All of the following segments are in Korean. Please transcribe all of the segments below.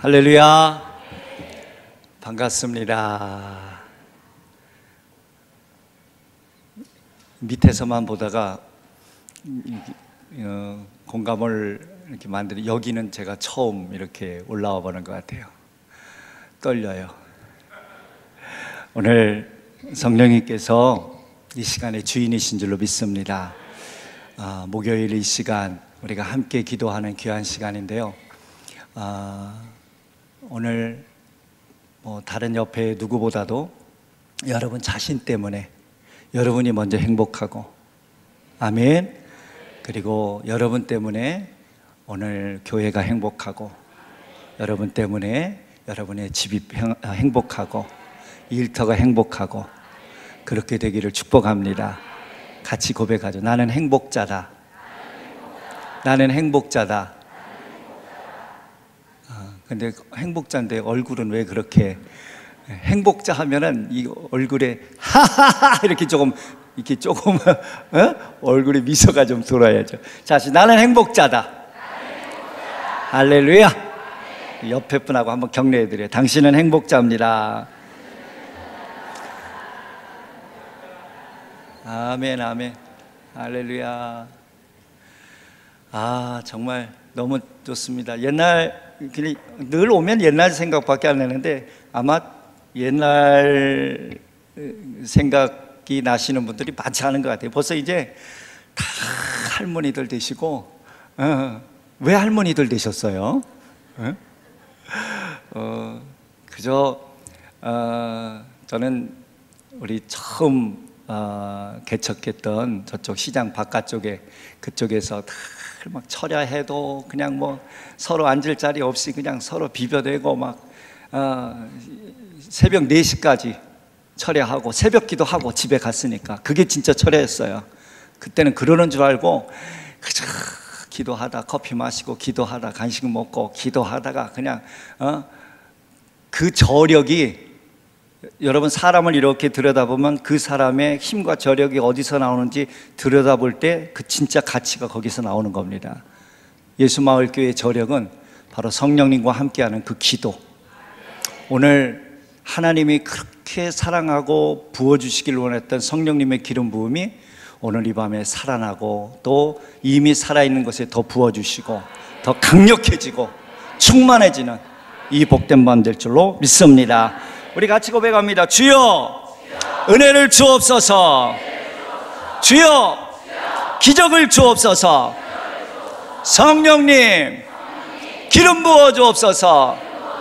할렐루야. 반갑습니다. 밑에서만 보다가 공감을 이렇게 만드는, 여기는 제가 처음 이렇게 올라와 보는 것 같아요. 떨려요. 오늘 성령님께서 이 시간의 주인이신 줄로 믿습니다. 목요일 이 시간 우리가 함께 기도하는 귀한 시간인데요. 오늘 다른 옆에 누구보다도 여러분 자신 때문에 여러분이 먼저 행복하고, 아멘. 그리고 여러분 때문에 오늘 교회가 행복하고, 여러분 때문에 여러분의 집이 행복하고, 일터가 행복하고, 그렇게 되기를 축복합니다. 같이 고백하죠. 나는 행복자다. 나는 행복자다. 근데 행복자인데 얼굴은 왜 그렇게, 행복자 하면은 이 얼굴에 하하하 이렇게 조금 얼굴에 미소가 좀 돌아야죠. 자, 나는 행복자다. 할렐루야. 옆에 분하고 한번 격려해 드려요. 당신은 행복자입니다. 아멘, 아멘. 할렐루야. 정말 너무 좋습니다. 늘 오면 옛날 생각밖에 안 나는데, 아마 옛날 생각이 나시는 분들이 많지 않은 것 같아요. 벌써 이제 다 할머니들 되시고, 왜 할머니들 되셨어요? 저는 우리 처음 개척했던 저쪽 시장 바깥쪽에, 그쪽에서 막 철야해도 그냥 서로 앉을 자리 없이 그냥 서로 비벼대고 새벽 4시까지 철야하고 새벽 기도하고 집에 갔으니까 그게 진짜 철야였어요. 그때는 그러는 줄 알고 그저 기도하다 커피 마시고, 기도하다 간식 먹고, 기도하다가 그냥 그 저력이, 여러분 사람을 이렇게 들여다보면 그 사람의 힘과 저력이 어디서 나오는지 들여다볼 때 그 진짜 가치가 거기서 나오는 겁니다. 예수마을교회의 저력은 바로 성령님과 함께하는 그 기도. 오늘 하나님이 그렇게 사랑하고 부어주시길 원했던 성령님의 기름 부음이 오늘 이 밤에 살아나고, 또 이미 살아있는 것에 더 부어주시고 더 강력해지고 충만해지는 이 복된 밤 될 줄로 믿습니다. 우리 같이 고백합니다. 주여, 은혜를 주옵소서. 주여, 기적을 주옵소서. 성령님, 기름 부어 주옵소서.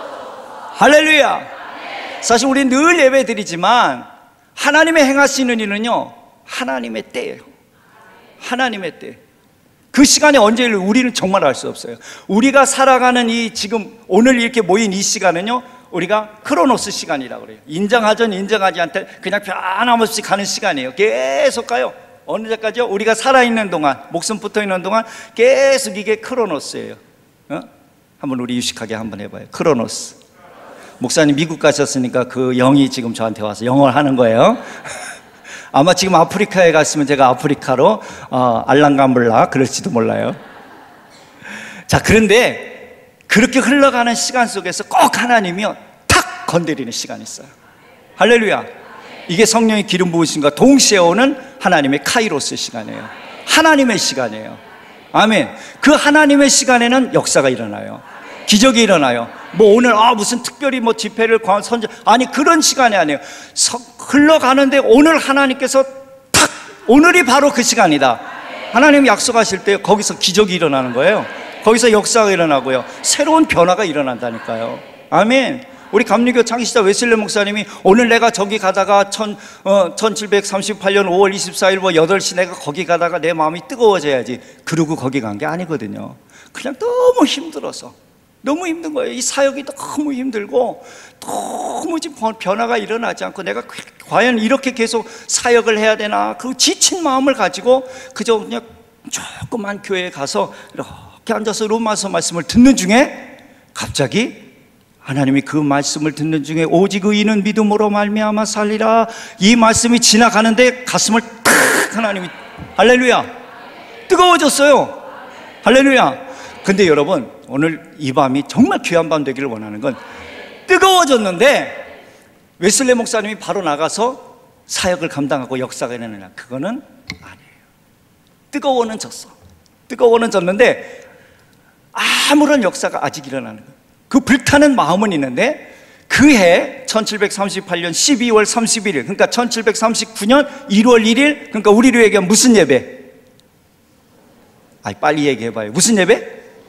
할렐루야. 사실 우리 늘 예배 드리지만 하나님의 행하시는 일은요, 하나님의 때예요. 하나님의 때. 그 시간이 언제일지 우리는 정말 알 수 없어요. 우리가 살아가는 지금 오늘 이렇게 모인 이 시간은요, 우리가 크로노스 시간이라고 그래요. 인정하든 인정하지 않든 그냥 변함없이 가는 시간이에요. 계속 가요. 어느 때까지요? 우리가 살아있는 동안, 목숨 붙어있는 동안 계속 이게 크로노스예요. 한번 우리 유식하게 한번 해봐요. 크로노스. 목사님 미국 가셨으니까 그 영이 지금 저한테 와서 영어를 하는 거예요. 아마 지금 아프리카에 갔으면 제가 아프리카로 알랑가물라 그럴지도 몰라요. 자, 그런데 그렇게 흘러가는 시간 속에서 꼭 하나님이요 탁 건드리는 시간이 있어요. 할렐루야. 이게 성령의 기름 부으심과 동시에 오는 하나님의 카이로스 시간이에요. 하나님의 시간이에요. 아멘. 그 하나님의 시간에는 역사가 일어나요. 기적이 일어나요. 오늘 무슨 특별히 집회를 선전, 아니 그런 시간이 아니에요. 흘러가는데 오늘 하나님께서 탁, 오늘이 바로 그 시간이다. 하나님이 약속하실 때 거기서 기적이 일어나는 거예요. 거기서 역사가 일어나고요, 새로운 변화가 일어난다니까요. 아멘. 우리 감리교 창시자 웨슬리 목사님이 오늘 내가 저기 가다가 1738년 5월 24일 8시 내가 거기 가다가 내 마음이 뜨거워져야지 그러고 거기 간 게 아니거든요. 그냥 너무 힘들어서, 너무 힘든 거예요. 이 사역이 너무 힘들고 너무 지금 변화가 일어나지 않고 내가 과연 이렇게 계속 사역을 해야 되나, 그 지친 마음을 가지고 그저 그냥 조그만 교회에 가서 이렇게 앉아서 로마서 말씀을 듣는 중에 갑자기 하나님이 그 말씀을 듣는 중에 오직 의인은 믿음으로 말미암아 살리라, 이 말씀이 지나가는데 가슴을 탁 하나님이, 할렐루야, 뜨거워졌어요. 할렐루야. 근데 여러분, 오늘 이 밤이 정말 귀한 밤 되기를 원하는 건, 뜨거워졌는데 웨슬레 목사님이 바로 나가서 사역을 감당하고 역사가 일어나냐, 그거는 아니에요. 뜨거워는 졌어. 뜨거워는 졌는데 아무런 역사가 아직 일어나는 거예요. 그 불타는 마음은 있는데, 그해 1738년 12월 31일, 그러니까 1739년 1월 1일, 그러니까 우리로 얘기하면 무슨 예배? 빨리 얘기해봐요. 무슨 예배?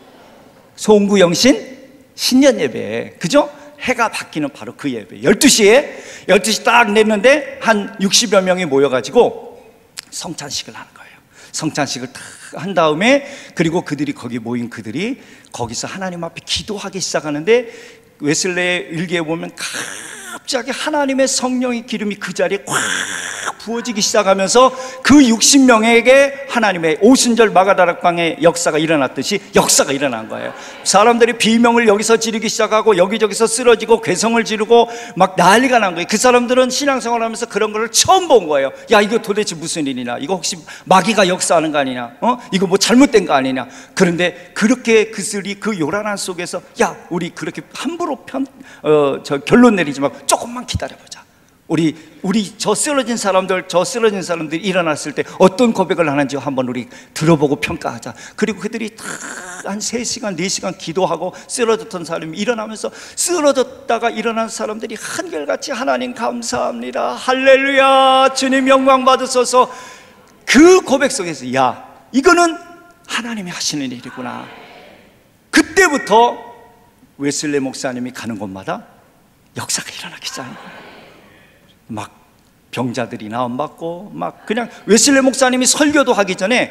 송구영신 신년 예배. 그죠? 해가 바뀌는 바로 그 예배. 12시 딱 냈는데 한 60여 명이 모여가지고 성찬식을 하는 거예요. 성찬식을 딱 한 다음에, 그리고 그들이 거기 모인 그들이 거기서 하나님 앞에 기도하기 시작하는데, 웨슬레의 일기에 보면 갑자기 하나님의 성령의 기름이 그 자리에 꽉 부어지기 시작하면서 그 60명에게 하나님의 오순절 마가다락방의 역사가 일어났듯이 역사가 일어난 거예요. 사람들이 비명을 여기서 지르기 시작하고 여기저기서 쓰러지고 괴성을 지르고 막 난리가 난 거예요. 그 사람들은 신앙생활 하면서 그런 거를 처음 본 거예요. 야, 이거 도대체 무슨 일이냐, 이거 혹시 마귀가 역사하는 거 아니냐, 이거 뭐 잘못된 거 아니냐. 그런데 그렇게 그들이 그 요란한 속에서, 야, 우리 그렇게 함부로 결론 내리지 말고 조금만 기다려보자. 우리 저 쓰러진 사람들이 일어났을 때 어떤 고백을 하는지 한번 우리 들어보고 평가하자. 그리고 그들이 다 한 3시간 4시간 기도하고, 쓰러졌던 사람이 일어나면서, 쓰러졌다가 일어난 사람들이 한결같이 하나님 감사합니다, 할렐루야, 주님 영광 받으소서. 그 고백 속에서, 야, 이거는 하나님이 하시는 일이구나. 그때부터 웨슬레 목사님이 가는 곳마다 역사가 일어나기 시작한 거예요. 막 병자들이 나음받고, 막 그냥 웨슬레 목사님이 설교도 하기 전에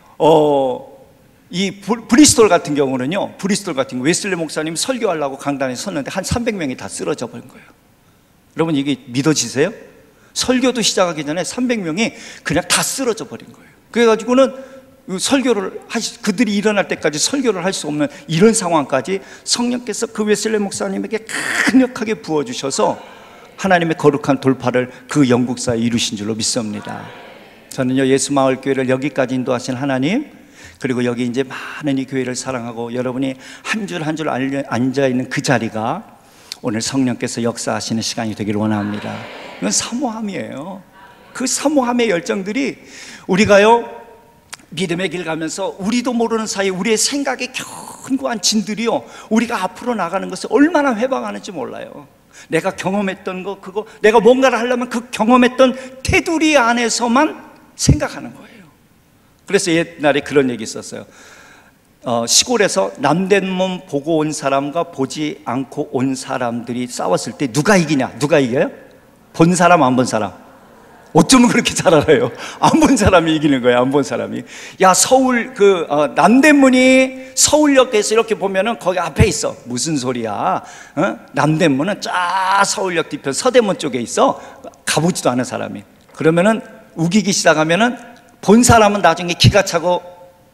이 브리스톨 같은 경우는요, 웨슬레 목사님이 설교하려고 강단에 섰는데 한 300명이 다 쓰러져 버린 거예요. 여러분, 이게 믿어지세요? 설교도 시작하기 전에 300명이 그냥 다 쓰러져 버린 거예요. 그래가지고는 그들이 일어날 때까지 설교를 할 수 없는 이런 상황까지 성령께서 그 웨슬레 목사님에게 강력하게 부어주셔서 하나님의 거룩한 돌파를 그 영국사에 이루신 줄로 믿습니다. 저는요, 예수마을교회를 여기까지 인도하신 하나님, 그리고 여기 이제 많은 이 교회를 사랑하고 여러분이 한 줄 한 줄 앉아있는 그 자리가 오늘 성령께서 역사하시는 시간이 되기를 원합니다. 이건 사모함이에요. 그 사모함의 열정들이, 우리가요, 믿음의 길 가면서 우리도 모르는 사이에 우리의 생각의 견고한 진들이요, 우리가 앞으로 나가는 것을 얼마나 회방하는지 몰라요. 내가 경험했던 거, 그거 내가 뭔가를 하려면 그 경험했던 테두리 안에서만 생각하는 거예요. 그래서 옛날에 그런 얘기 있었어요. 시골에서 남된 몸 보고 온 사람과 보지 않고 온 사람들이 싸웠을 때 누가 이기냐? 누가 이겨요? 본 사람, 안 본 사람? 어쩌면 그렇게 잘 알아요. 안 본 사람이 이기는 거예요. 안 본 사람이. 야, 서울 남대문이 서울역에서 이렇게 보면은 거기 앞에 있어. 무슨 소리야? 남대문은 쫙 서울역 뒤편 서대문 쪽에 있어. 가보지도 않은 사람이. 그러면은 우기기 시작하면은 본 사람은 나중에 기가 차고,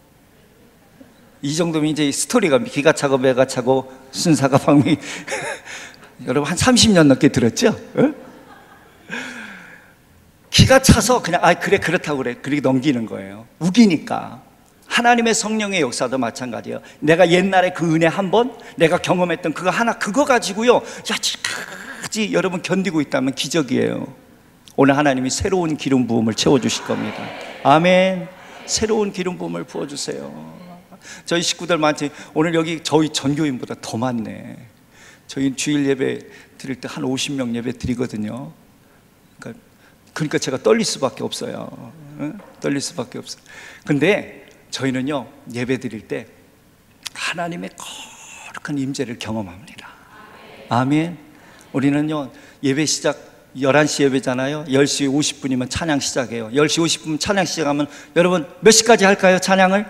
이 정도면 이제 스토리가 기가 차고 배가 차고 순사가 방미 여러분 한 30년 넘게 들었죠? 기가 차서 그냥 그래 그렇다고 그래, 그렇게 넘기는 거예요. 우기니까. 하나님의 성령의 역사도 마찬가지예요. 내가 옛날에 그 은혜 한 번, 내가 경험했던 그거 하나, 그거 가지고요, 지금까지 여러분 견디고 있다면 기적이에요. 오늘 하나님이 새로운 기름 부음을 채워주실 겁니다. 아멘. 새로운 기름 부음을 부어주세요. 저희 식구들 많지. 오늘 여기 저희 전교인보다 더 많네. 저희 주일 예배 드릴 때 한 50명 예배 드리거든요. 그러니까 제가 떨릴 수밖에 없어요. 떨릴 수밖에 없어요. 근데 저희는요, 예배 드릴 때 하나님의 거룩한 임재를 경험합니다. 아멘. 우리는요, 예배 시작 11시 예배잖아요. 10시 50분이면 찬양 시작해요. 10시 50분 찬양 시작하면 여러분 몇 시까지 할까요? 찬양을?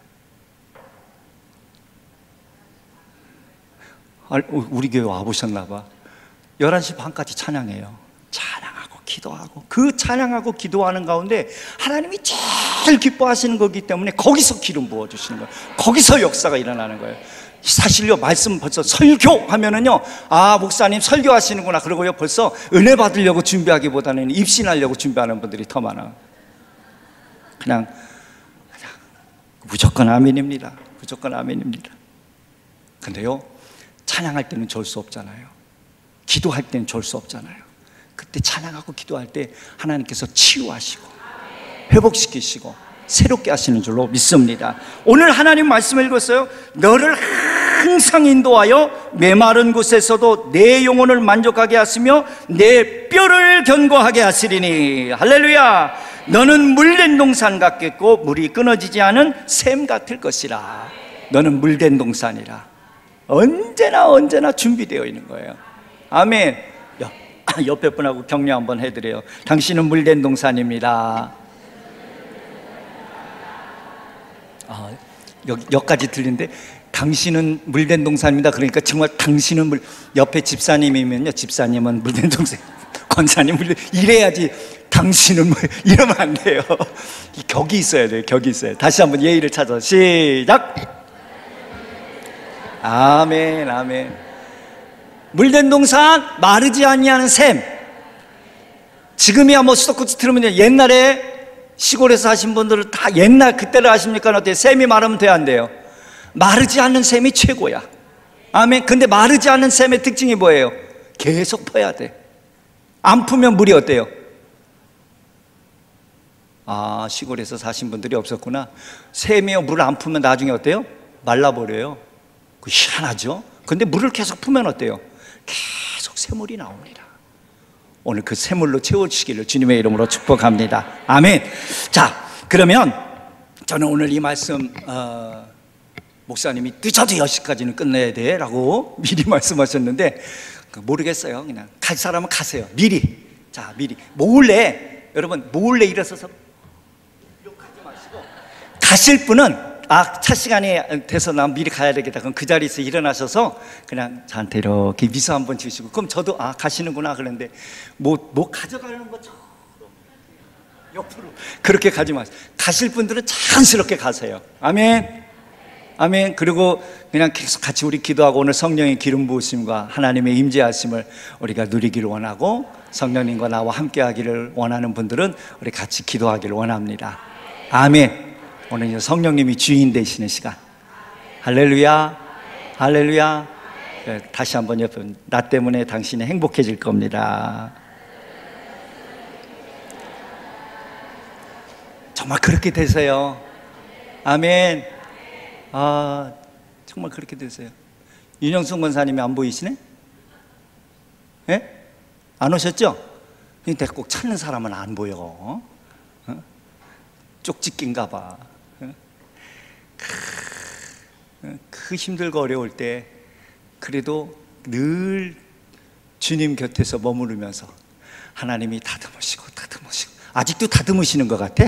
우리 교회 와보셨나 봐. 11시 반까지 찬양해요. 찬양하고 기도하고, 그 찬양하고 기도하는 가운데 하나님이 제일 기뻐하시는 거기 때문에 거기서 기름 부어주시는 거예요. 거기서 역사가 일어나는 거예요. 사실요, 말씀 벌써 설교하면은요, 목사님 설교하시는구나 그러고요, 벌써 은혜 받으려고 준비하기보다는 입신하려고 준비하는 분들이 더 많아. 그냥 무조건 아멘입니다. 무조건 아멘입니다. 근데요, 찬양할 때는 좋을 수 없잖아요. 기도할 때는 좋을 수 없잖아요. 그때 찬양하고 기도할 때 하나님께서 치유하시고 회복시키시고 새롭게 하시는 줄로 믿습니다. 오늘 하나님 말씀을 읽었어요. 너를 항상 인도하여 메마른 곳에서도 내 영혼을 만족하게 하시며 내 뼈를 견고하게 하시리니. 할렐루야. 너는 물된 동산 같겠고 물이 끊어지지 않은 샘 같을 것이라. 너는 물된 동산이라. 언제나 준비되어 있는 거예요. 아멘. 옆에 분하고 격려 한번 해드려요. 당신은 물된 동산입니다. 여기까지 들리는데, 당신은 물된 동산입니다. 그러니까 정말 당신은 옆에 집사님이면요, 집사님은 물된 동산, 권사님 물된, 이래야지. 당신은 이러면 안 돼요. 격이 있어야 돼요. 격이 있어요. 다시 한번 예의를 찾아 시작. 아멘, 아멘. 물된 동산, 마르지 아니하는 샘. 지금이야 수도꼭지 틀으면 옛날에 시골에서 하신 분들은 다 옛날 그때를 아십니까? 어때요? 샘이 마르면 돼요, 안 돼요? 마르지 않는 샘이 최고야. 아멘. 근데 마르지 않는 샘의 특징이 뭐예요? 계속 퍼야 돼. 안 풀면 물이 어때요? 시골에서 사신 분들이 없었구나. 샘이요, 물을 안 풀면 나중에 어때요? 말라버려요. 그 희한하죠? 근데 물을 계속 풀면 어때요? 계속 샘물이 나옵니다. 오늘 그 샘물로 채워주시기를 주님의 이름으로 축복합니다. 아멘. 자, 그러면 저는 오늘 이 말씀 목사님이 늦어도 10시까지는 끝내야 돼 라고 미리 말씀하셨는데, 모르겠어요. 그냥 갈 사람은 가세요. 미리. 자, 미리 몰래, 여러분 몰래 일어서서 욕하지 마시고, 가실 분은 차 시간이 돼서 난 미리 가야 되겠다. 그럼 그 자리에서 일어나셔서 그냥 저한테 이렇게 미소 한번 주시고, 그럼 저도 가시는구나 그러는데, 뭐 가져가는 것처럼 옆으로 그렇게 가지 마세요. 가실 분들은 자연스럽게 가세요. 아멘. 아멘. 그리고 그냥 계속 같이 우리 기도하고, 오늘 성령의 기름 부으심과 하나님의 임재하심을 우리가 누리기를 원하고, 성령님과 나와 함께 하기를 원하는 분들은 우리 같이 기도하기를 원합니다. 아멘. 오늘 이제 성령님이 주인 되시는 시간. 할렐루야. 할렐루야. 다시 한번 옆에, 나 때문에 당신이 행복해질 겁니다. 정말 그렇게 되세요. 아멘. 정말 그렇게 되세요. 윤영순 권사님이 안 보이시네? 예? 안 오셨죠? 근데 꼭 찾는 사람은 안 보여. 쪽집긴가 봐. 그 힘들고 어려울 때 그래도 늘 주님 곁에서 머무르면서 하나님이 다듬으시고 아직도 다듬으시는 것 같아.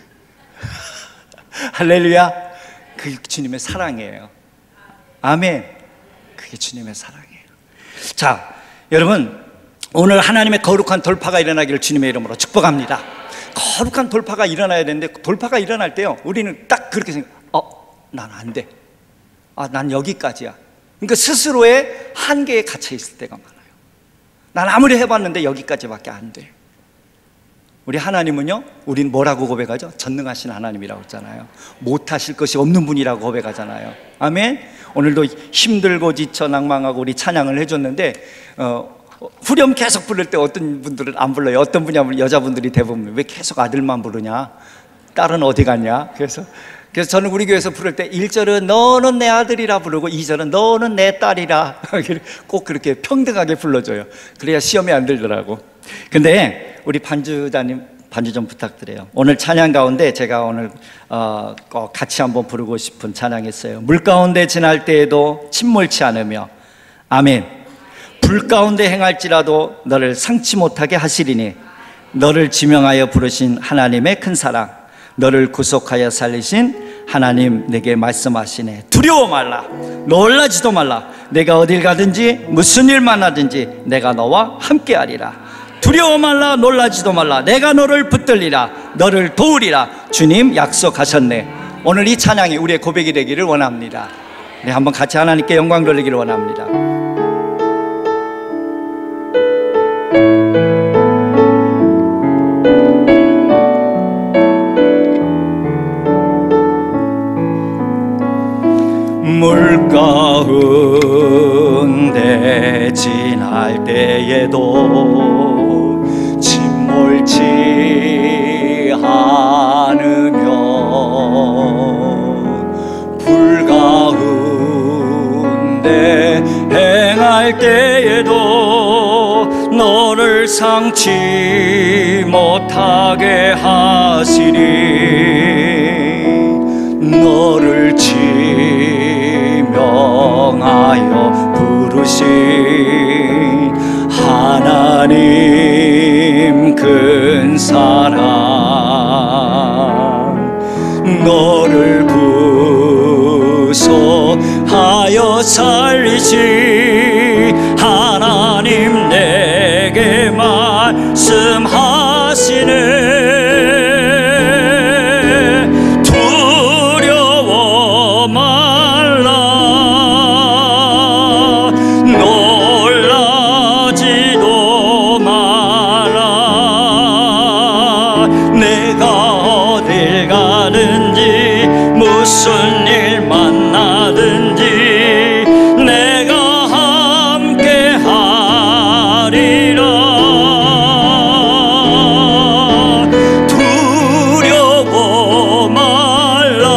할렐루야. 그게 주님의 사랑이에요. 아멘. 그게 주님의 사랑이에요. 자, 여러분, 오늘 하나님의 거룩한 돌파가 일어나기를 주님의 이름으로 축복합니다. 거룩한 돌파가 일어나야 되는데, 돌파가 일어날 때요, 우리는 딱 그렇게 난 안 돼. 난 여기까지야. 그러니까 스스로의 한계에 갇혀 있을 때가 많아요. 난 아무리 해봤는데 여기까지밖에 안 돼. 우리 하나님은요, 우린 뭐라고 고백하죠? 전능하신 하나님이라고 했잖아요. 못하실 것이 없는 분이라고 고백하잖아요. 아멘. 오늘도 힘들고 지쳐 낭망하고 우리 찬양을 해줬는데, 후렴 계속 부를 때 어떤 분들은 안 불러요. 어떤 분이 여자분들이 대부분 왜 계속 아들만 부르냐, 딸은 어디 갔냐. 그래서 저는 우리 교회에서 부를 때 1절은 너는 내 아들이라 부르고 2절은 너는 내 딸이라 꼭 그렇게 평등하게 불러줘요. 그래야 시험에 안 들더라고. 근데 우리 반주자님, 반주 좀 부탁드려요. 오늘 찬양 가운데 제가 오늘 꼭 같이 한번 부르고 싶은 찬양이었어요. 물 가운데 지날 때에도 침몰치 않으며, 아멘. 불 가운데 행할지라도 너를 상치 못하게 하시리니, 너를 지명하여 부르신 하나님의 큰 사랑, 너를 구속하여 살리신 하나님 내게 말씀하시네. 두려워 말라, 놀라지도 말라. 내가 어딜 가든지 무슨 일만 하든지 내가 너와 함께하리라. 두려워 말라, 놀라지도 말라. 내가 너를 붙들리라, 너를 도우리라. 주님 약속하셨네. 오늘 이 찬양이 우리의 고백이 되기를 원합니다. 네, 한번 같이 하나님께 영광 돌리기를 원합니다. 물 가운데 지날 때에도 침몰치 않으며 불 가운데 행할 때에도 너를 상치 못하게 하시리. 너를 지명하여 부르신 하나님 큰 사랑, 너를 구속하여 살리시 하나님 내게 말씀하시네. 두려워 말라, 놀라지도 마라. 내가 어딜 가든지 무슨 일 만나든지 내가 함께 하리라. 두려워 말라,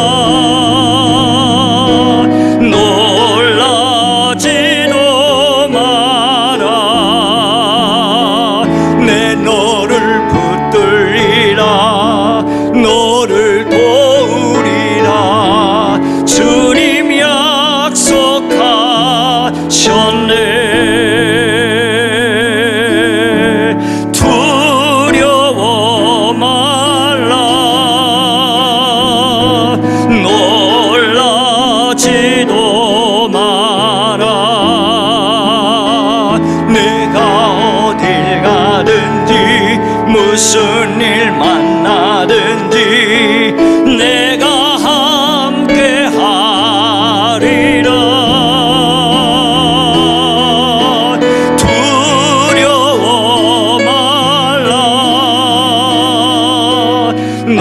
놀라지도 마라. 내 너를 붙들리라, 너를 도우리라. 주님 약속하셨네. 두려워 말라, 놀라지도 마라. 내가 어딜 가든지 무슨 일 만나든지 내가 함께 하리라. 두려워 말라,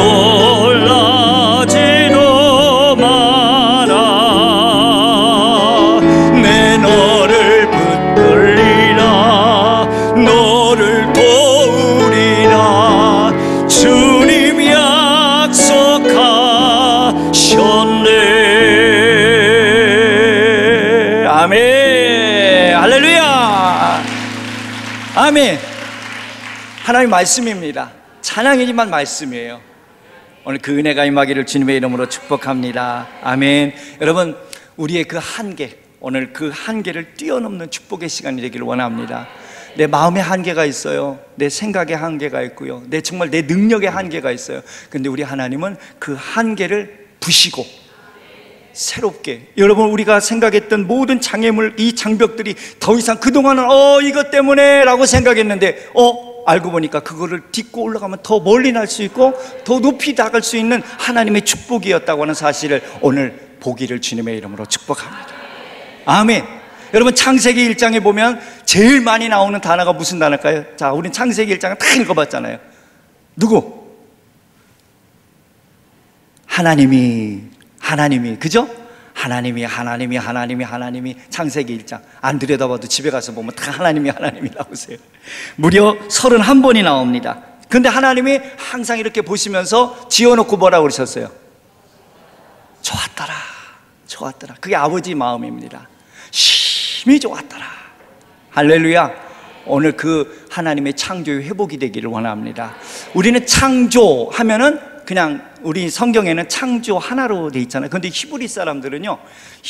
놀라지도 마라. 내 너를 붙들리라, 너를 도우리라. 주님 약속하셨네. 아멘. 할렐루야. 아멘. 하나님 말씀입니다. 찬양이지만 말씀이에요. 오늘 그 은혜가 임하기를 주님의 이름으로 축복합니다. 아멘. 여러분, 우리의 그 한계, 오늘 그 한계를 뛰어넘는 축복의 시간이 되기를 원합니다. 내 마음의 한계가 있어요. 내 생각의 한계가 있고요. 정말 내 능력의 한계가 있어요. 근데 우리 하나님은 그 한계를 부시고 새롭게, 여러분 우리가 생각했던 모든 장애물, 이 장벽들이 더 이상 그동안은 이것 때문에 라고 생각했는데 알고 보니까 그거를 딛고 올라가면 더 멀리 날 수 있고 더 높이 나갈 수 있는 하나님의 축복이었다고 하는 사실을 오늘 보기를 주님의 이름으로 축복합니다. 아멘. 여러분, 창세기 1장에 보면 제일 많이 나오는 단어가 무슨 단어일까요? 자, 우린 창세기 1장을 다 읽어봤잖아요. 누구? 하나님이, 그죠? 하나님이 창세기 1장 안 들여다봐도 집에 가서 보면 다 하나님이 나오세요. 무려 31번이 나옵니다. 근데 하나님이 항상 이렇게 보시면서 지어놓고 뭐라고 그러셨어요? 좋았더라. 그게 아버지 마음입니다. 심히 좋았더라. 할렐루야. 오늘 그 하나님의 창조의 회복이 되기를 원합니다. 우리는 창조하면은 그냥 우리 성경에는 창조 하나로 돼 있잖아요. 그런데 히브리 사람들은요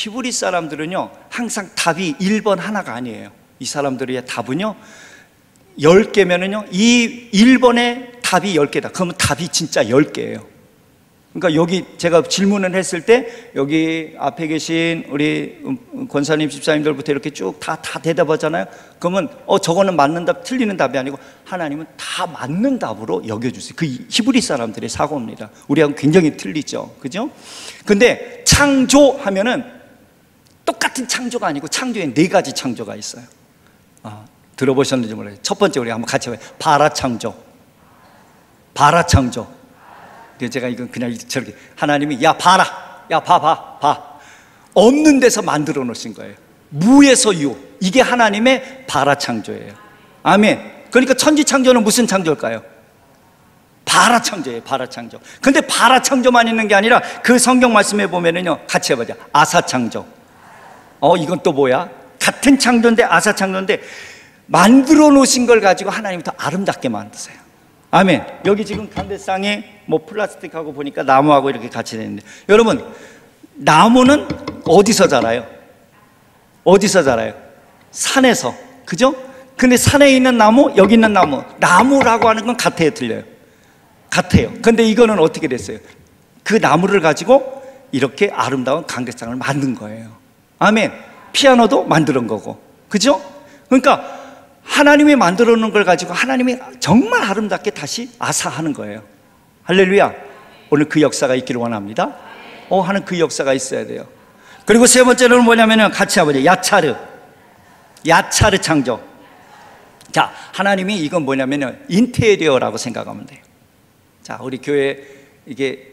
항상 답이 1번 하나가 아니에요. 이 사람들의 답은요 10개면은요 이 1번의 답이 10개다. 그러면 답이 진짜 10개예요. 그러니까 여기 제가 질문을 했을 때 여기 앞에 계신 우리 권사님 집사님들부터 이렇게 쭉 다 대답하잖아요. 그러면 저거는 맞는 답, 틀리는 답이 아니고 하나님은 다 맞는 답으로 여겨주세요. 그 히브리 사람들의 사고입니다. 우리하고 굉장히 틀리죠, 그죠? 근데 창조하면은 똑같은 창조가 아니고 창조에 4가지 창조가 있어요. 들어보셨는지 모르겠어요. 첫 번째 우리 한번 같이 해봐요. 바라창조. 제가 이건 그냥 저렇게 하나님이 야 봐라, 야 봐. 없는 데서 만들어 놓으신 거예요. 무에서 유. 이게 하나님의 바라창조예요. 아멘. 그러니까 천지창조는 무슨 창조일까요? 바라창조예요. 바라창조. 근데 바라창조만 있는 게 아니라 그 성경 말씀에 보면은요, 같이 해보자. 아사창조. 이건 또 뭐야? 같은 창조인데, 아사창조인데 만들어 놓으신 걸 가지고 하나님이 더 아름답게 만드세요. 아멘. 여기 지금 간대상에 뭐 플라스틱하고 보니까 나무하고 이렇게 같이 되는데, 여러분, 나무는 어디서 자라요? 어디서 자라요? 산에서. 그죠? 근데 산에 있는 나무, 여기 있는 나무, 나무라고 하는 건 같아요, 틀려요? 같아요. 근데 이거는 어떻게 됐어요? 그 나무를 가지고 이렇게 아름다운 간격상을 만든 거예요. 아멘. 피아노도 만드는 거고, 그죠? 그러니까 하나님이 만들어 놓은 걸 가지고 하나님이 정말 아름답게 다시 아사하는 거예요. 할렐루야. 오늘 그 역사가 있기를 원합니다. 하는 그 역사가 있어야 돼요. 그리고 세 번째로는 뭐냐면은, 같이 해보죠. 야차르 창조. 자, 하나님이 이건 뭐냐면은 인테리어라고 생각하면 돼요. 자, 우리 교회 이게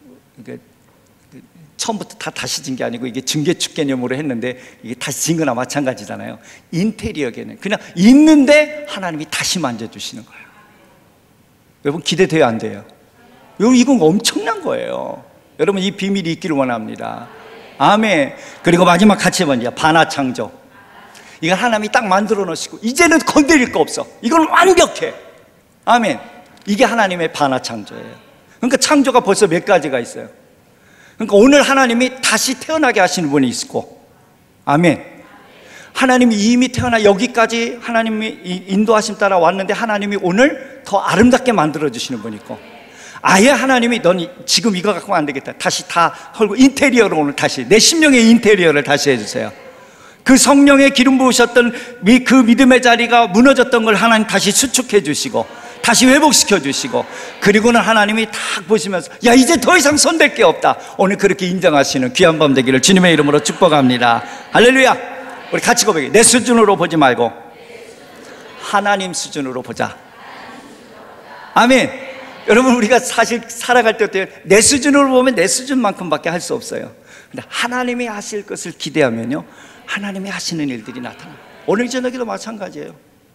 처음부터 다 다시 진 게 아니고 이게 증개축 개념으로 했는데 이게 다시 진 거나 마찬가지잖아요. 인테리어 개념. 그냥 있는데 하나님이 다시 만져주시는 거예요. 여러분, 기대돼요, 안 돼요? 여러분, 이건 엄청난 거예요. 여러분, 이 비밀이 있기를 원합니다. 아멘. 그리고 마지막 같이 해보자. 반화창조. 이건 하나님이 딱 만들어 놓으시고 이제는 건드릴 거 없어. 이건 완벽해. 아멘. 이게 하나님의 반화창조예요. 그러니까 창조가 벌써 몇 가지가 있어요. 그러니까 오늘 하나님이 다시 태어나게 하시는 분이 있고, 아멘. 하나님이 이미 태어나 여기까지 하나님이 인도하심 따라 왔는데 하나님이 오늘 더 아름답게 만들어 주시는 분이 있고, 아예 하나님이 넌 지금 이거 갖고 안 되겠다, 다시 다 헐고 인테리어로 오늘 다시 내 심령의 인테리어를 다시 해주세요. 그 성령의 기름 부으셨던 그 믿음의 자리가 무너졌던 걸 하나님 다시 수축해 주시고 다시 회복시켜 주시고, 그리고는 하나님이 딱 보시면서 야, 이제 더 이상 손댈 게 없다, 오늘 그렇게 인정하시는 귀한 밤 되기를 주님의 이름으로 축복합니다. 할렐루야. 우리 같이 고백해. 내 수준으로 보지 말고 하나님 수준으로 보자. 아멘. 여러분, 우리가 사실 살아갈 때 내 수준으로 보면 내 수준만큼밖에 할 수 없어요. 근데 하나님이 하실 것을 기대하면요, 하나님이 하시는 일들이 나타나요. 오늘 저녁에도 마찬가지예요.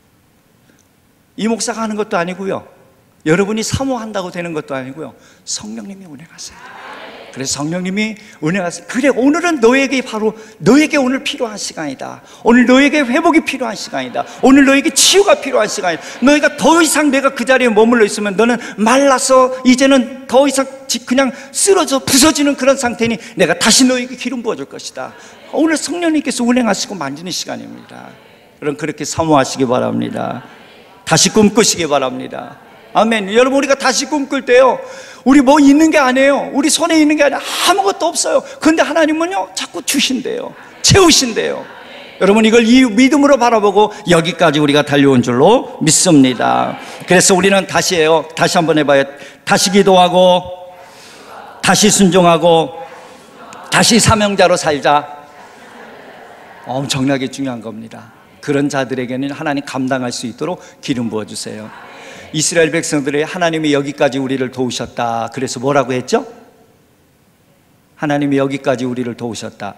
이 목사가 하는 것도 아니고요, 여러분이 사모한다고 되는 것도 아니고요, 성령님이 운행하세요. 그래서 성령님이 운행하세요. 그래, 오늘은 너에게 오늘 필요한 시간이다. 오늘 너에게 회복이 필요한 시간이다. 오늘 너에게 치유가 필요한 시간이다. 너희가 더 이상 내가 그 자리에 머물러 있으면 너는 말라서 이제는 더 이상 그냥 쓰러져 부서지는 그런 상태니 내가 다시 너에게 기름 부어줄 것이다. 오늘 성령님께서 운행하시고 만지는 시간입니다. 여러분, 그렇게 사모하시기 바랍니다. 다시 꿈꾸시기 바랍니다. 아멘. 여러분, 우리가 다시 꿈꿀 때요, 우리 뭐 있는 게 아니에요. 우리 손에 있는 게 아니라 아무것도 없어요. 그런데 하나님은요, 자꾸 주신대요. 채우신대요. 여러분, 이걸 이 믿음으로 바라보고 여기까지 우리가 달려온 줄로 믿습니다. 그래서 우리는 다시 해요. 다시 한번 해봐요. 다시 기도하고, 다시 순종하고, 다시 사명자로 살자. 엄청나게 중요한 겁니다. 그런 자들에게는 하나님 감당할 수 있도록 기름 부어주세요. 이스라엘 백성들이 하나님이 여기까지 우리를 도우셨다. 그래서 뭐라고 했죠? 하나님이 여기까지 우리를 도우셨다.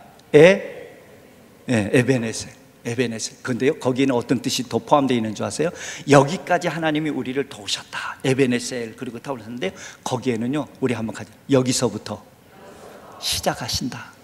에베네셀. 그런데요, 거기에는 어떤 뜻이 더 포함되어 있는 줄 아세요? 여기까지 하나님이 우리를 도우셨다. 에베네셀. 그리고 다 그러는데 거기에는요, 우리 한번 가자. 여기서부터 시작하신다.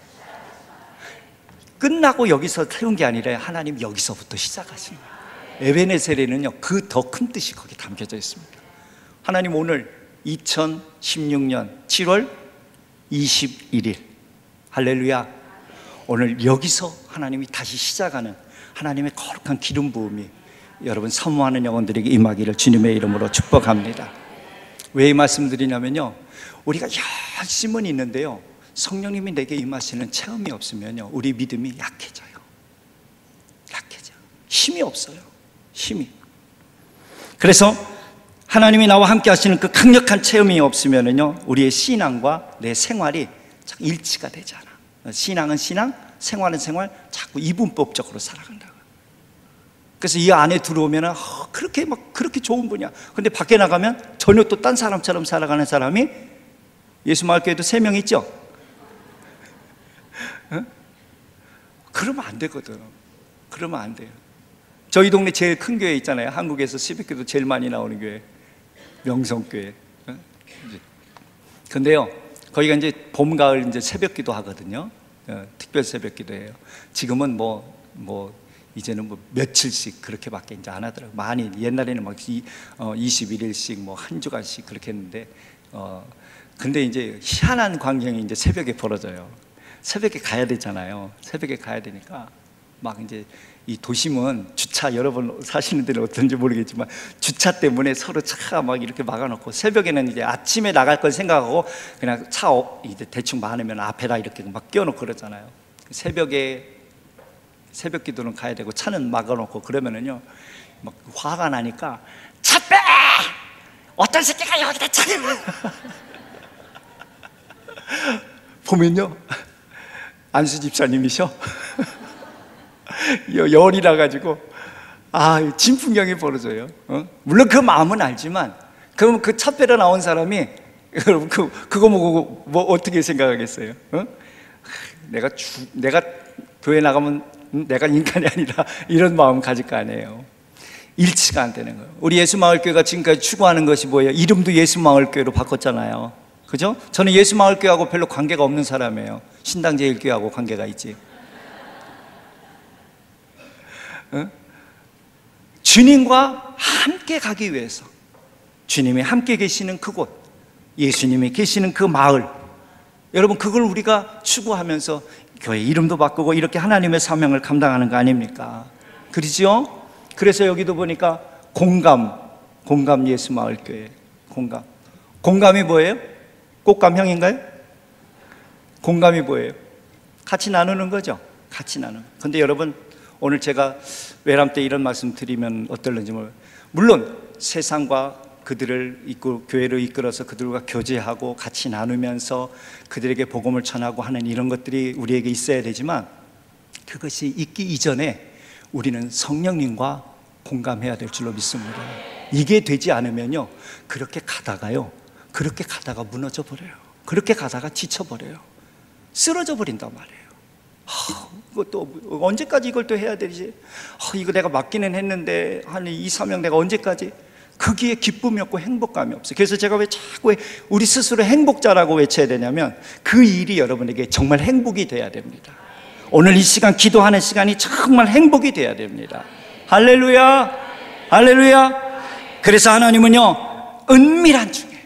끝나고 여기서 세운 게 아니라 하나님 여기서부터 시작하신 거예요. 에베네셀에는요, 그 더 큰 뜻이 거기 담겨져 있습니다. 하나님, 오늘 2016년 7월 21일 할렐루야, 오늘 여기서 하나님이 다시 시작하는 하나님의 거룩한 기름 부음이 여러분 사모하는 영혼들에게 임하기를 주님의 이름으로 축복합니다. 왜 이 말씀 드리냐면요, 우리가 열심은 있는데요, 성령님이 내게 임하시는 체험이 없으면요, 우리 믿음이 약해져요. 힘이 없어요. 힘이. 그래서 하나님이 나와 함께 하시는 그 강력한 체험이 없으면요, 우리의 신앙과 내 생활이 자꾸 일치가 되지 않아. 신앙은 신앙, 생활은 생활, 자꾸 이분법적으로 살아간다. 그래서 이 안에 들어오면 그렇게 좋은 분이야. 근데 밖에 나가면 전혀 또 딴 사람처럼 살아가는 사람이 예수 마을교회도 3명 있죠? 그러면 안 되거든. 그러면 안 돼요. 저희 동네 제일 큰 교회 있잖아요. 한국에서 새벽기도 제일 많이 나오는 교회, 명성교회. 근데요, 거기가 이제 봄, 가을 이제 새벽기도 하거든요. 특별 새벽기도예요. 지금은 이제는 며칠씩 그렇게밖에 이제 안 하더라고요. 많이 옛날에는 막 21일씩 한 주간씩 그렇게 했는데, 근데 이제 희한한 광경이 이제 새벽에 벌어져요. 새벽에 가야 되잖아요. 새벽에 가야 되니까 막 이제 이 도심은 주차, 여러분 사시는 데는 어떤지 모르겠지만 주차 때문에 서로 차가 막 이렇게 막아놓고, 새벽에는 이제 아침에 나갈 걸 생각하고 그냥 차 이제 대충 많으면 앞에다 이렇게 막 끼워놓고 그러잖아요. 새벽에 새벽 기도는 가야 되고 차는 막아놓고 그러면은요, 막 화가 나니까 차 빼! 어떤 새끼가 여기다 차를 보면요, 안수 집사님이셔. 열이 나가지고 진풍경이 벌어져요. 물론 그 마음은 알지만, 그럼 그 차 빼러 나온 사람이 여러분 그거 보고 뭐 어떻게 생각하겠어요? 내가 교회 나가면 내가 인간이 아니라 이런 마음 가질 거 아니에요. 일치가 안 되는 거예요. 우리 예수마을교회가 지금까지 추구하는 것이 뭐예요? 이름도 예수마을교회로 바꿨잖아요. 그죠? 저는 예수마을교회하고 별로 관계가 없는 사람이에요. 신당제일교회하고 관계가 있지. 주님과 함께 가기 위해서, 주님이 함께 계시는 그곳, 예수님이 계시는 그 마을, 여러분 그걸 우리가 추구하면서 교회 이름도 바꾸고 이렇게 하나님의 사명을 감당하는 거 아닙니까? 그러죠? 그래서 여기도 보니까 공감 예수마을교회. 공감이 뭐예요? 꽃감형인가요? 공감이 뭐예요? 같이 나누는 거죠. 같이 나누는. 근데 여러분, 오늘 제가 외람 때 이런 말씀 드리면 어떨는지 모르겠어요. 물론 세상과 그들을 교회로 이끌어서 그들과 교제하고 같이 나누면서 그들에게 복음을 전하고 하는 이런 것들이 우리에게 있어야 되지만, 그것이 있기 이전에 우리는 성령님과 공감해야 될 줄로 믿습니다. 이게 되지 않으면요, 그렇게 가다가 무너져 버려요. 그렇게 가다가 지쳐버려요. 쓰러져 버린단 말이에요. 이것도 언제까지 이걸 또 해야 되지? 이거 내가 맡기는 했는데 한 이 사명 내가 언제까지? 거기에 기쁨이 없고 행복감이 없어요. 그래서 제가 왜 자꾸 우리 스스로 행복자라고 외쳐야 되냐면, 그 일이 여러분에게 정말 행복이 돼야 됩니다. 오늘 이 시간 기도하는 시간이 정말 행복이 돼야 됩니다. 할렐루야, 할렐루야. 그래서 하나님은요, 은밀한 중에,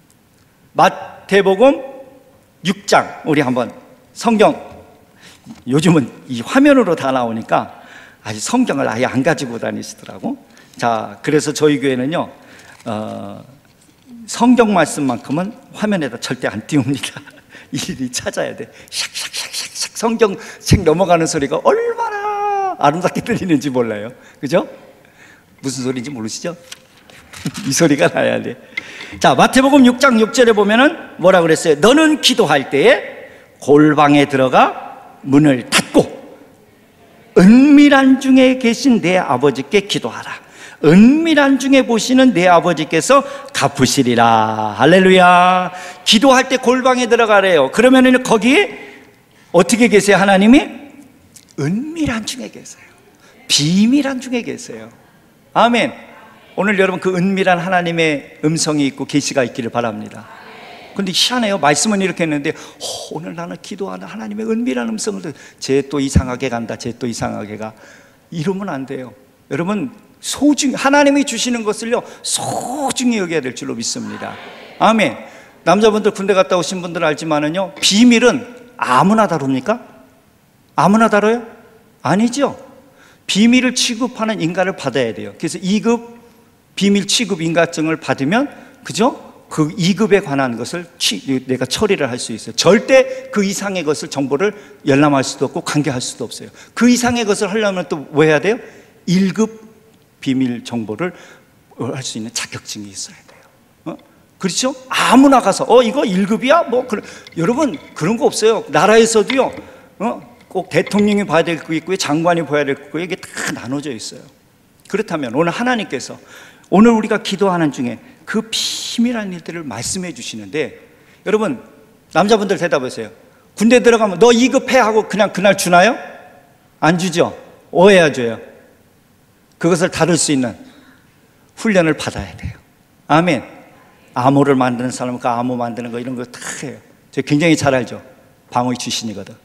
마태복음 6장, 우리 한번 성경, 요즘은 이 화면으로 다 나오니까 성경을 아예 안 가지고 다니시더라고. 자, 그래서 저희 교회는요, 성경 말씀만큼은 화면에다 절대 안 띄웁니다. 일일이 찾아야 돼. 샥샥샥샥 성경책 넘어가는 소리가 얼마나 아름답게 들리는지 몰라요. 그죠? 무슨 소리인지 모르시죠? 이 소리가 나야 돼. 자, 마태복음 6장 6절에 보면은 뭐라 그랬어요? 너는 기도할 때에 골방에 들어가 문을 닫고 은밀한 중에 계신 내 아버지께 기도하라. 은밀한 중에 보시는 내 아버지께서 갚으시리라. 할렐루야. 기도할 때 골방에 들어가래요. 그러면은 거기 어떻게 계세요? 하나님이 은밀한 중에 계세요. 비밀한 중에 계세요. 아멘. 오늘 여러분 그 은밀한 하나님의 음성이 있고 계시가 있기를 바랍니다. 근데 희한해요. 말씀은 이렇게 했는데 오늘 나는 기도하는 하나님의 은밀한 음성을 쟤 또 이상하게 간다, 쟤 또 이상하게 가, 이러면 안 돼요. 여러분 하나님이 주시는 것을요 소중히 여겨야 될 줄로 믿습니다. 아멘. 남자분들 군대 갔다 오신 분들 알지만은요, 비밀은 아무나 다룹니까? 아무나 다뤄요? 아니죠. 비밀을 취급하는 인가를 받아야 돼요. 그래서 2급 비밀 취급 인가증을 받으면, 그죠? 그 2급에 관한 것을 내가 처리를 할 수 있어요. 절대 그 이상의 것을 정보를 열람할 수도 없고 관계할 수도 없어요. 그 이상의 것을 하려면 또 뭐 해야 돼요? 1급 비밀 정보를 할 수 있는 자격증이 있어야 돼요. 그렇죠? 아무나 가서 이거 1급이야? 여러분 그런 거 없어요. 나라에서도요, 꼭 대통령이 봐야 될 거 있고요, 장관이 봐야 될 거, 이게 다 나눠져 있어요. 그렇다면 오늘 하나님께서 오늘 우리가 기도하는 중에 그 비밀한 일들을 말씀해 주시는데, 여러분 남자분들 대답하세요. 군대 들어가면 너 2급 해 하고 그냥 그날 주나요? 안 주죠? 오해야 줘요. 그것을 다룰 수 있는 훈련을 받아야 돼요. 아멘. 암호를 만드는 사람은 그 암호 만드는 거 이런 거 다 해요. 저 굉장히 잘 알죠. 방어의 출신이거든.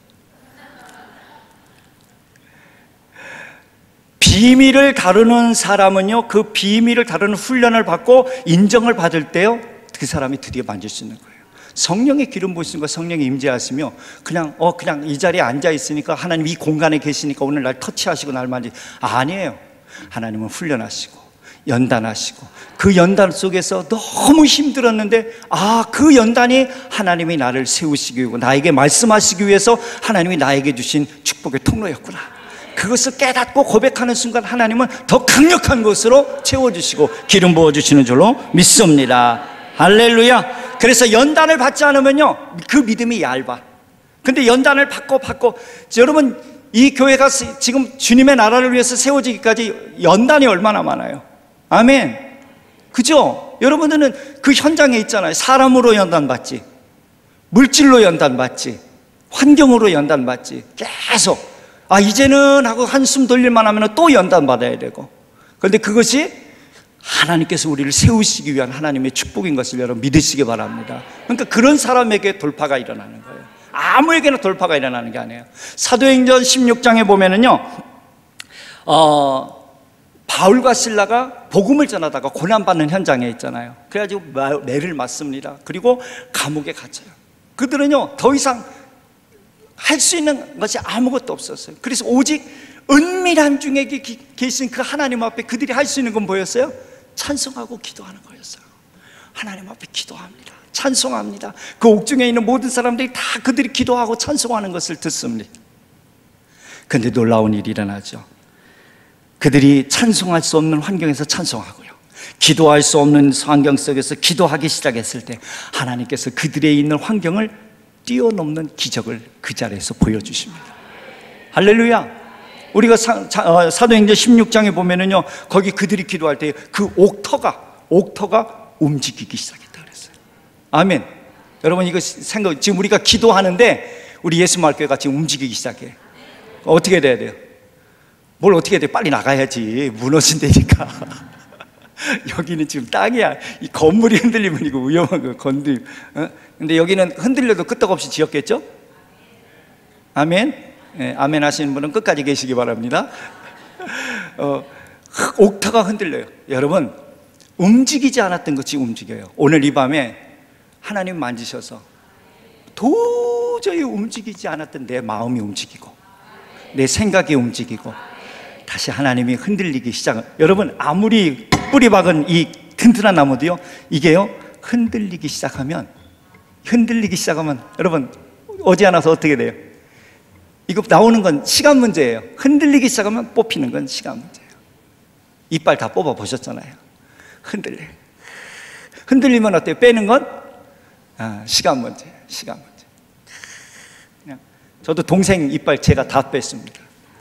비밀을 다루는 사람은요, 그 비밀을 다루는 훈련을 받고 인정을 받을 때요, 그 사람이 드디어 만질 수 있는 거예요. 성령의 기름 부으시는 거, 성령이 임재하시며 그냥 이 자리에 앉아 있으니까 하나님 이 공간에 계시니까 오늘 날 터치하시고 날 만지, 아니에요. 하나님은 훈련하시고 연단하시고 그 연단 속에서 너무 힘들었는데 그 연단이 하나님이 나를 세우시기 위해 나에게 말씀하시기 위해서 하나님이 나에게 주신 축복의 통로였구나. 그것을 깨닫고 고백하는 순간 하나님은 더 강력한 것으로 채워주시고 기름 부어주시는 줄로 믿습니다. 할렐루야. 그래서 연단을 받지 않으면요, 그 믿음이 얇아. 근데 연단을 받고 여러분, 이 교회가 지금 주님의 나라를 위해서 세워지기까지 연단이 얼마나 많아요. 아멘. 그죠? 여러분들은 그 현장에 있잖아요. 사람으로 연단받지, 물질로 연단받지, 환경으로 연단받지. 계속 이제는 하고 한숨 돌릴만 하면 또 연단받아야 되고. 그런데 그것이 하나님께서 우리를 세우시기 위한 하나님의 축복인 것을 여러분 믿으시기 바랍니다. 그러니까 그런 사람에게 돌파가 일어나는 거예요. 아무에게나 돌파가 일어나는 게 아니에요. 사도행전 16장에 보면은요, 바울과 실라가 복음을 전하다가 고난받는 현장에 있잖아요. 그래가지고 매를 맞습니다. 그리고 감옥에 갇혀요. 그들은요, 더 이상 할 수 있는 것이 아무것도 없었어요. 그래서 오직 은밀한 중에 계신 그 하나님 앞에 그들이 할 수 있는 건 뭐였어요? 찬송하고 기도하는 거였어요. 하나님 앞에 기도합니다. 찬송합니다. 그 옥중에 있는 모든 사람들이 다 그들이 기도하고 찬송하는 것을 듣습니다. 그런데 놀라운 일이 일어나죠. 그들이 찬송할 수 없는 환경에서 찬송하고요, 기도할 수 없는 환경 속에서 기도하기 시작했을 때 하나님께서 그들의 있는 환경을 뛰어넘는 기적을 그 자리에서 보여주십니다. 할렐루야. 우리가 사도행전 16장에 보면은요, 거기 그들이 기도할 때 그 옥터가 움직이기 시작했다 그랬어요. 아멘. 여러분 이거 지금 우리가 기도하는데 우리 예수마을교회 같이 움직이기 시작해. 어떻게 돼야 돼요? 뭘 어떻게 해야 돼? 빨리 나가야지. 무너진다니까. 여기는 지금 땅이야. 이 건물이 흔들리면 이거 위험한 거 건드림. 근데 여기는 흔들려도 끄떡없이 지었겠죠? 아멘. 네, 아멘 하시는 분은 끝까지 계시기 바랍니다. 옥터가 흔들려요. 여러분, 움직이지 않았던 것이 움직여요. 오늘 이 밤에 하나님 만지셔서 도저히 움직이지 않았던 내 마음이 움직이고 내 생각이 움직이고 다시 하나님이 흔들리기 시작은, 여러분 아무리 뿌리 박은 이 튼튼한 나무도요, 이게요 흔들리기 시작하면 여러분 어지 않아서 어떻게 돼요? 이거 나오는 건 시간 문제예요. 흔들리기 시작하면 뽑히는 건 시간 문제예요. 이빨 다 뽑아 보셨잖아요. 흔들리면 어때요? 빼는 건 시간 문제예요. 시간 문제. 그냥 저도 동생 이빨 제가 다 뺐습니다.